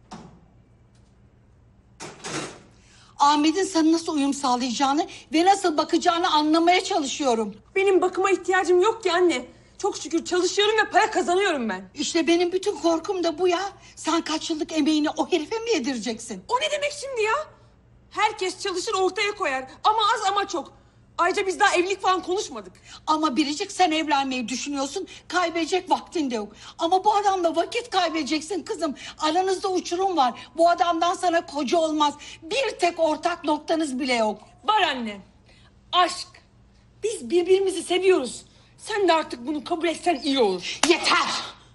S2: Ahmet'in sana nasıl uyum sağlayacağını ve nasıl bakacağını anlamaya çalışıyorum.
S1: Benim bakıma ihtiyacım yok ki anne. Çok şükür çalışıyorum ve para kazanıyorum ben.
S2: İşte benim bütün korkum da bu ya. Sen kaç yıllık emeğini o herife mi yedireceksin?
S1: O ne demek şimdi ya? Herkes çalışır ortaya koyar. Ama az ama çok. Ayrıca biz daha evlilik falan konuşmadık.
S2: Ama Biricik sen evlenmeyi düşünüyorsun. Kaybedecek vaktin de yok. Ama bu adamla vakit kaybedeceksin kızım. Aranızda uçurum var. Bu adamdan sana koca olmaz. Bir tek ortak noktanız bile yok.
S1: Var anne. Aşk. Biz birbirimizi seviyoruz. Sen de artık bunu kabul etsen iyi olur.
S2: Yeter!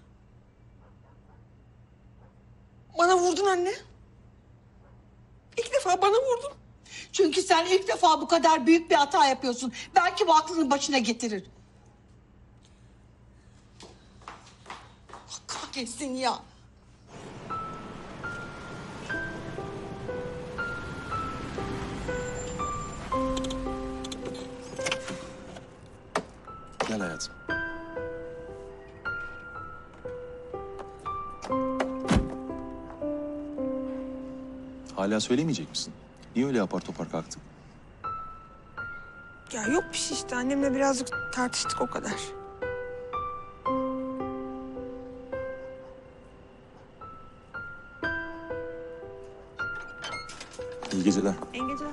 S1: Bana vurdun anne. İlk defa bana vurdun.
S2: Çünkü sen ilk defa bu kadar büyük bir hata yapıyorsun. Belki bu aklını başına getirir. Kahretsin ya.
S5: Gel hayatım. Hala söylemeyecek misin? Niye öyle apar topar kalktın?
S1: Ya yok bir şey işte. Annemle birazcık tartıştık o kadar.
S5: İyi geceler.
S1: İyi geceler.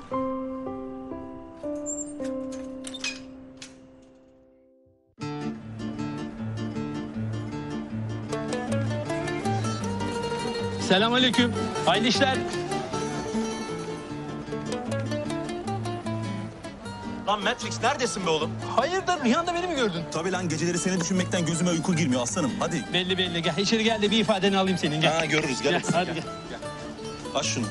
S15: Selamünaleyküm. Hayırlı işler.
S3: Lan Matrix neredesin be oğlum?
S15: Hayırdır? Rüyanda beni mi gördün?
S3: Tabii lan geceleri seni düşünmekten gözüme uyku girmiyor aslanım. Hadi.
S15: Belli belli. Gel içeri gel de bir ifadeni alayım senin. Gel.
S3: Ha görürüz. Gel.
S15: Gel, hadi gel.
S3: Aç şunu.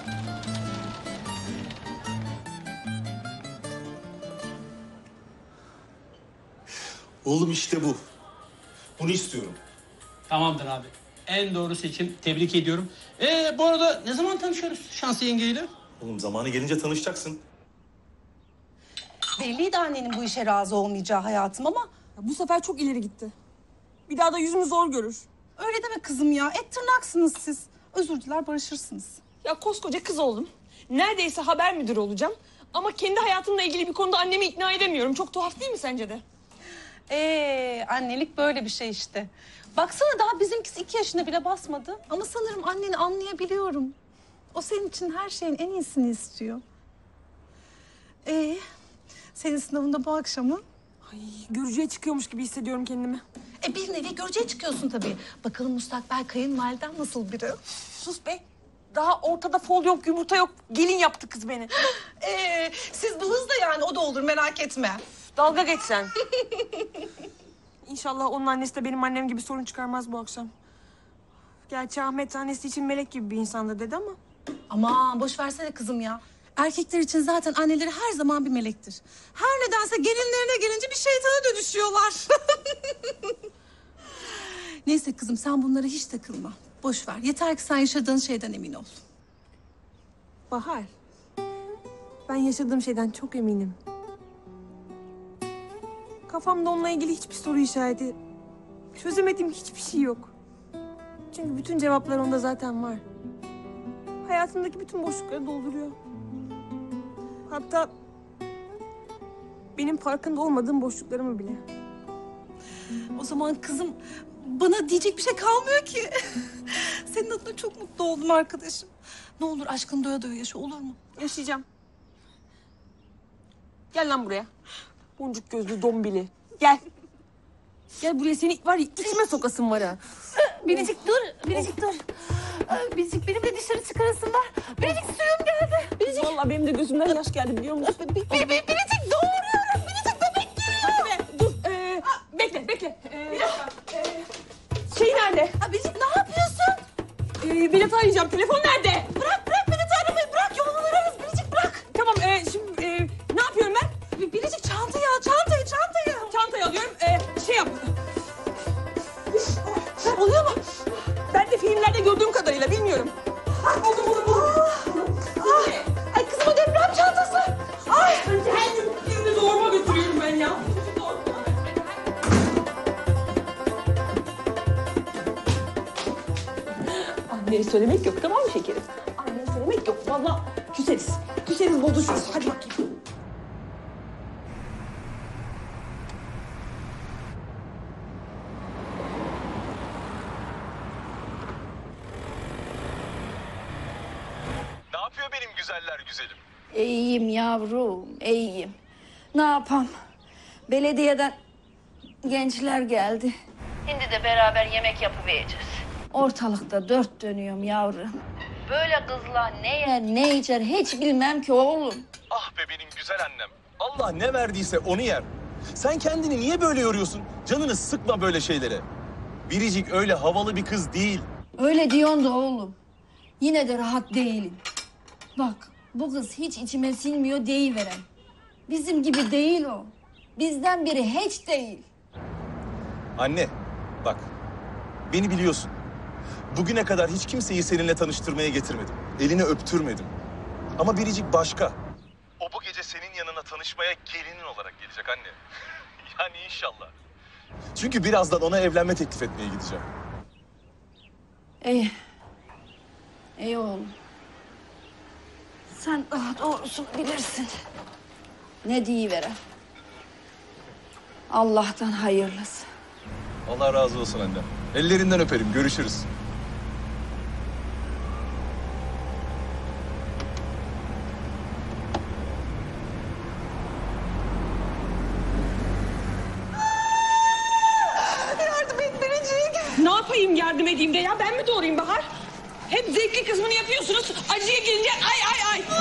S3: Oğlum işte bu. Bunu istiyorum.
S15: Tamamdır abi. En doğru seçim. Tebrik ediyorum. Ee, bu arada ne zaman tanışıyoruz Şansı yengeyle?
S3: Oğlum zamanı gelince tanışacaksın.
S10: Belliydi annenin bu işe razı olmayacağı hayatım ama...
S1: Ya bu sefer çok ileri gitti. Bir daha da yüzümü zor görür.
S10: Öyle deme kızım ya. Et tırnaksınız siz. Özür diler barışırsınız.
S1: Ya koskoca kız oldum. Neredeyse haber müdürü olacağım. Ama kendi hayatımla ilgili bir konuda annemi ikna edemiyorum. Çok tuhaf değil mi sence de?
S10: Ee, annelik böyle bir şey işte. Baksana daha bizimkisi iki yaşına bile basmadı. Ama sanırım anneni anlayabiliyorum. O senin için her şeyin en iyisini istiyor. Ee, senin sınavında bu akşamı.
S1: Ay, görücüye çıkıyormuş gibi hissediyorum kendimi.
S10: E bir nevi görücüye çıkıyorsun tabii. Bakalım müstakbel kayınvaliden nasıl biri?
S1: Sus be. Daha ortada fol yok, yumurta yok. Gelin yaptı kız beni.
S10: Ee, siz bu hızla yani o da olur merak etme.
S1: Dalga geç sen. İnşallah onun annesi de benim annem gibi sorun çıkarmaz bu akşam. Gerçi Ahmet annesi için melek gibi bir insandı dedi ama.
S10: Aman boş versene kızım ya. Erkekler için zaten anneleri her zaman bir melektir. Her nedense gelinlerine gelince bir şeytana dönüşüyorlar. Neyse kızım sen bunlara hiç takılma. Boş ver. Yeter ki sen yaşadığın şeyden emin ol.
S1: Bahar. Ben yaşadığım şeyden çok eminim. Kafamda onunla ilgili hiçbir soru işareti, çözemediğim hiçbir şey yok. Çünkü bütün cevaplar onda zaten var. Hayatımdaki bütün boşlukları dolduruyor. Hatta benim farkında olmadığım boşluklarımı bile.
S10: O zaman kızım bana diyecek bir şey kalmıyor ki. Senin adına çok mutlu oldum arkadaşım. Ne olur aşkını doya doya yaşa olur mu?
S1: Yaşayacağım. Gel lan buraya. Boncuk gözlü dombili. Gel. Gel buraya seni var ya içime sokasın var ha.
S21: Biricik dur, Biricik dur. Biricik benim de dışarı çıkarasın var. Biricik suyum geldi. Biricik.
S1: Vallahi benim de gözümden yaş geldi biliyor musun?
S21: Bir, bir, biricik doğuruyorum. Biricik bebek geliyor.
S1: Hadi be dur. Ee, bekle bekle. Ee, ee, şey nerede?
S10: Ha, Biricik ne yapıyorsun?
S1: Ee, Vedat'ı arayacağım. Telefon nerede?
S10: Bırak bırak Vedat'ı aramayı bırak yolunu ararız Biricik bırak.
S1: Tamam ee, şimdi ee, ne yapıyorum ben?
S10: Biricik çantayı al çantayı çantayı.
S1: Çantayı alıyorum. Ee, şey yap.
S10: Oluyor mu?
S1: Ben de filmlerde gördüğüm kadarıyla bilmiyorum. Buldum buldum buldum.
S10: Ah, ay kızım o deprem çantası. Ay.
S1: Şimdi doğurma götürüyorum ben ya. Anneye söylemek yok tamam mı şekerim? Anneye söylemek yok. Vallahi küseriz. Küseriz bozuşuruz. Hadi bakayım.
S5: yapıyor benim güzeller güzelim?
S21: İyiyim yavrum, iyiyim. Ne yapam? Belediyeden gençler geldi. Şimdi de beraber yemek yapıvereceğiz. Ortalıkta dört dönüyorum yavrum. Böyle kızlar ne yer ne içer hiç bilmem ki oğlum.
S5: Ah be benim güzel annem. Allah ne verdiyse onu yer. Sen kendini niye böyle yoruyorsun? Canını sıkma böyle şeylere. Biricik öyle havalı bir kız değil.
S21: Öyle diyorsun da oğlum. Yine de rahat değilim. Bak bu kız hiç içime sinmiyor deyiveren. Bizim gibi değil o. Bizden biri hiç değil.
S5: Anne bak beni biliyorsun. Bugüne kadar hiç kimseyi seninle tanıştırmaya getirmedim. Elini öptürmedim. Ama Biricik başka. O bu gece senin yanına tanışmaya gelinin olarak gelecek anne. Yani inşallah. Çünkü birazdan ona evlenme teklif etmeye gideceğim.
S21: İyi. İyi oğlum. Sen daha doğrusunu bilirsin. Ne diyiverem. Allah'tan hayırlısı.
S5: Allah razı olsun anne. Ellerinden öperim. Görüşürüz.
S1: Yardım et Biricik. Ne yapayım yardım edeyim de ya? Ben mi doğrayayım Bahar? Hep zevkli kısmını yapıyorsunuz. Acıya gelince ay ay ay.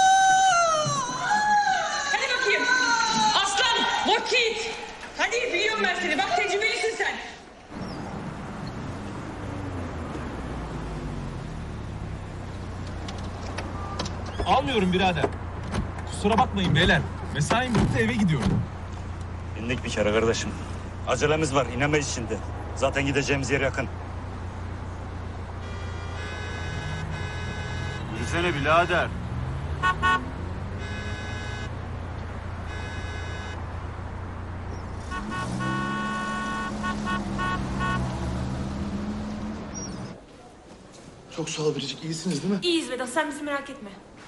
S1: Hadi bakayım. Aslan, watch it. Hadi biliyorum ben seni. Bak tecrübelisin sen.
S3: Almıyorum birader. Kusura bakmayın beyler. Mesaim bitti eve gidiyorum.
S8: İndik bir kere kardeşim. Acelemiz var, inemeyiz şimdi. Zaten gideceğimiz yer yakın. Yürüsene birader.
S13: Çok sağ ol Biricik. İyisiniz değil mi?
S1: İyiyiz Vedat, sen bizi merak etme.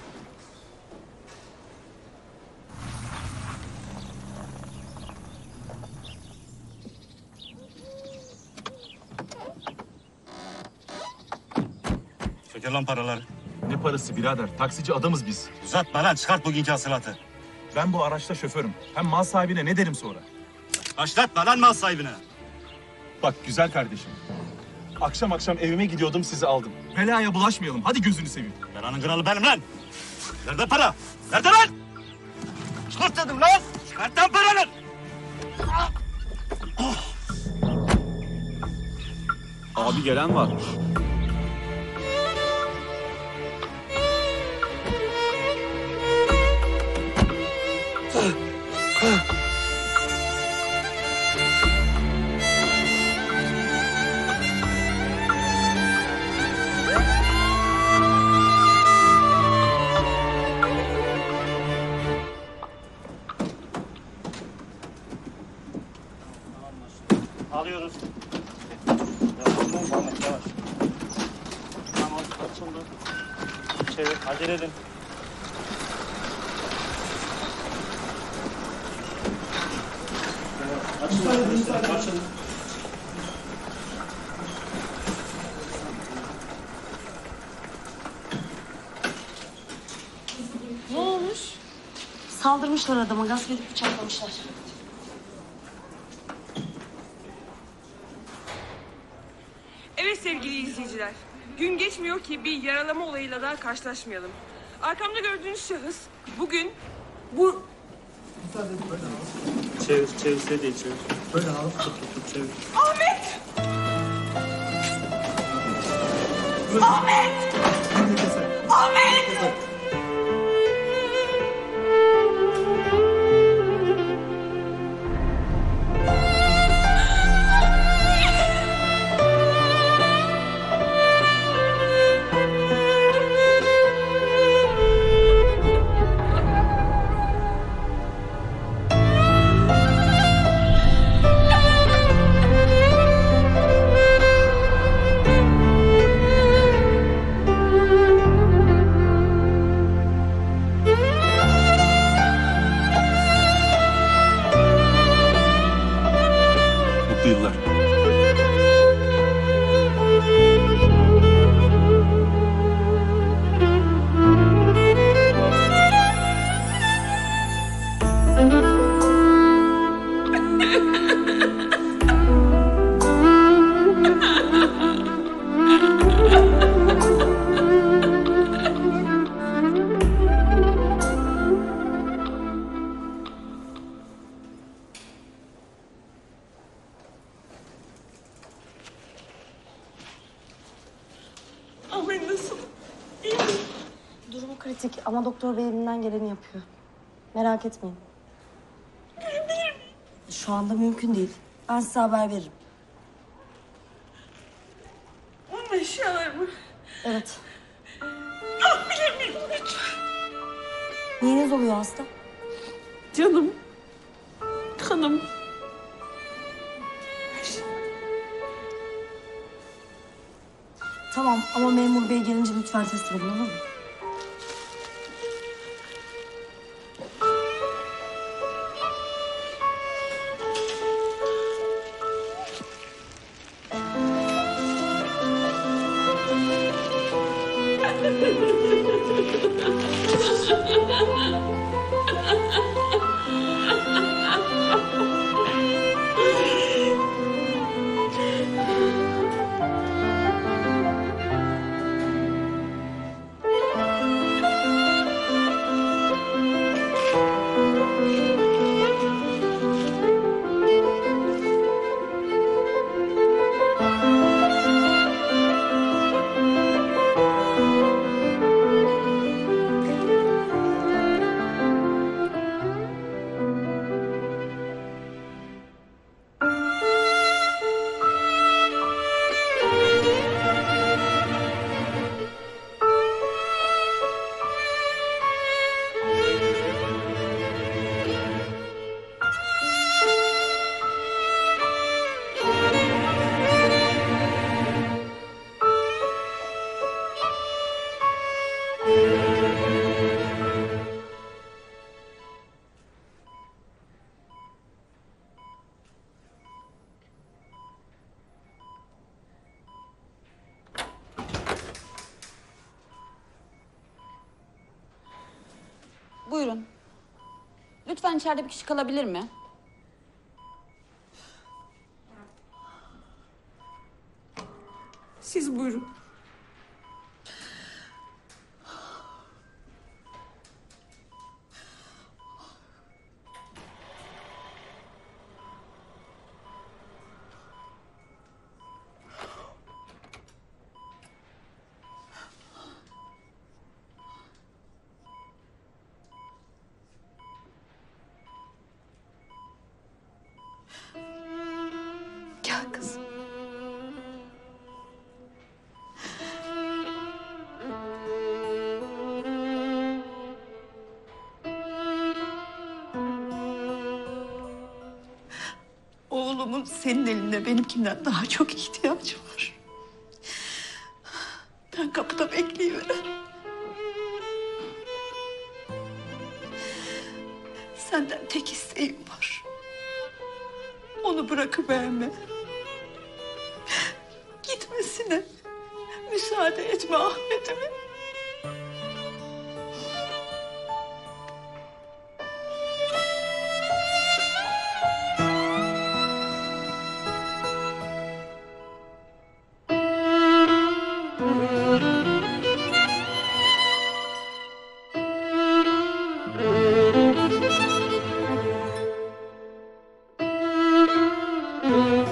S8: Söker lan paraları.
S3: Ne parası birader? Taksici adamız biz.
S8: Uzatma lan, çıkart bugünkü hasılatı.
S3: Ben bu araçta şoförüm. Hem mal sahibine ne derim sonra?
S8: Başlatma lan mal sahibine.
S3: Bak güzel kardeşim. Akşam akşam evime gidiyordum, sizi aldım. Belaya bulaşmayalım. Hadi gözünü seveyim.
S8: Belanın kralı benim lan. Nerede para? Nerede lan? Çıkart dedim lan. Çıkart lan paranı.
S3: Abi gelen var.
S8: Alıyoruz. Yavaş, Muhammed, yavaş. Tamam, açıldı. Çevir, acele edin. Açıldı, açıldı.
S1: Ne olmuş?
S22: Saldırmışlar adama, gasp edip bıçaklamışlar.
S1: Evet sevgili izleyiciler. Gün geçmiyor ki bir yaralama olayıyla daha karşılaşmayalım. Arkamda gördüğünüz şahıs bugün bu...
S8: Çevir, çevir, seyreyi çevir. Böyle al, tut, tut, tut, çevir.
S1: Ahmet! Ahmet! Ahmet!
S22: kritik ama doktor bey elinden geleni yapıyor. Merak etmeyin.
S1: Görebilir miyim?
S22: Şu anda mümkün değil. Ben size haber veririm.
S1: Onun eşyaları mı?
S22: Evet.
S1: Bakabilir miyim lütfen?
S22: Neyiniz oluyor hasta?
S1: Canım. Kanım.
S22: Tamam ama memur bey gelince lütfen test edin, olur mu?
S4: Buyurun. Lütfen içeride bir kişi kalabilir mi?
S1: Siz buyurun. Gel kızım. Oğlumun senin elinde benimkinden daha çok ihtiyacı var. Ben kapıda bekleyiverem. Senden tek isteğim var. Onu bırakıverme. Gitmesine müsaade etme Ahmet'imin.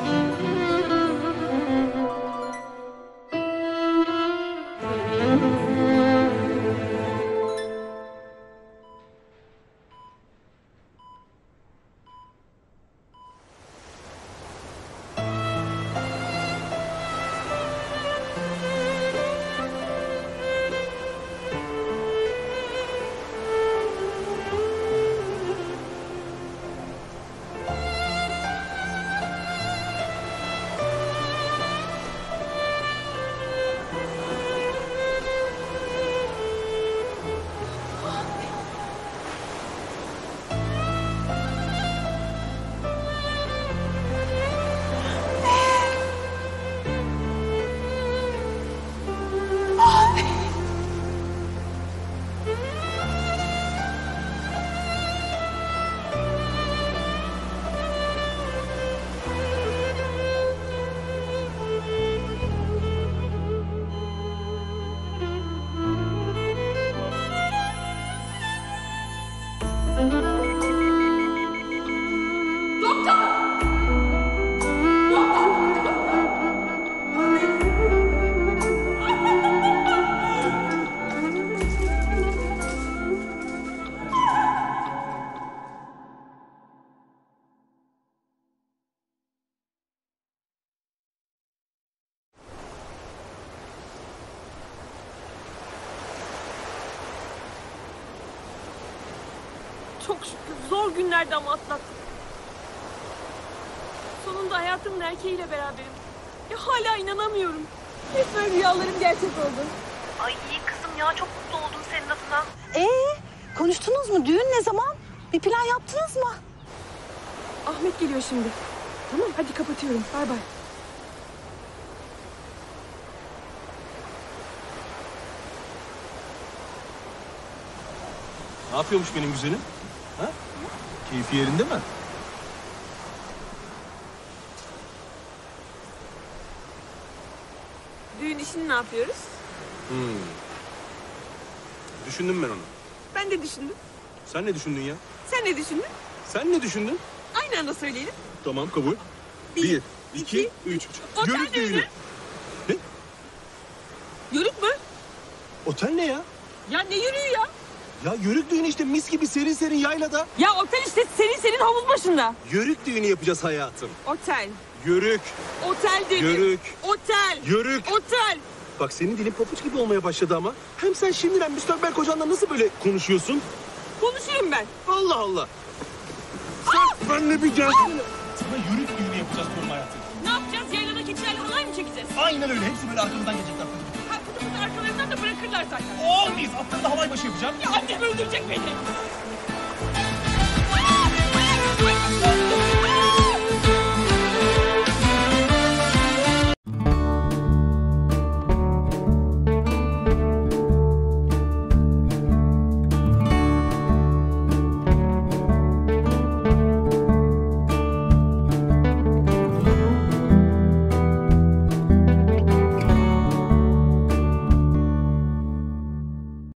S12: Thank you.
S1: Çok şükür zor günlerde ama atlattım. Sonunda hayatımın erkeğiyle beraberim. Ya hala inanamıyorum. Resmen rüyalarım gerçek oldu.
S22: Ay iyi kızım ya çok mutlu oldum senin adına.
S10: Ee, konuştunuz mu? Düğün ne zaman? Bir plan yaptınız mı?
S1: Ahmet geliyor şimdi. Tamam hadi kapatıyorum. Bay bay.
S3: Ne yapıyormuş benim güzelim? Ha? Keyfi yerinde mi?
S1: Düğün işini ne yapıyoruz?
S6: Hmm. Düşündüm ben onu.
S1: Ben de düşündüm.
S6: Sen ne düşündün ya?
S1: Sen ne düşündün?
S6: Sen ne düşündün?
S1: Aynı anda söyleyelim.
S6: Tamam kabul. Bir, iki, üç.
S1: Otel
S6: Yörük
S1: düğünü.
S6: düğünü. Ne?
S1: Yörük mü?
S6: Otel ne ya?
S1: Ya ne yürüyü ya?
S6: Ya yörük düğünü işte mis gibi serin serin yaylada.
S1: Ya otel işte senin senin havuz başında.
S6: Yörük düğünü yapacağız hayatım.
S1: Otel.
S6: Yörük.
S1: Otel dedim.
S6: Yörük.
S1: Otel.
S6: Yörük.
S1: Otel.
S6: Bak senin dilin papuç gibi olmaya başladı ama. Hem sen şimdiden müstakbel kocanla nasıl böyle konuşuyorsun?
S1: Konuşurum ben.
S6: Allah Allah. Sen benimle bir gel.
S3: Sana yörük düğünü yapacağız diyorum hayatım.
S1: Ne yapacağız? Yaylada keçilerle halay mı çekeceğiz?
S3: Aynen öyle. Hepsi böyle arkamızdan gelecekler.
S1: Ha kutu kutu arkalarından da bırakırlar zaten.
S3: Olmayız. Atları da halay başı yapacağım.
S1: Ya annem öldürecek beni.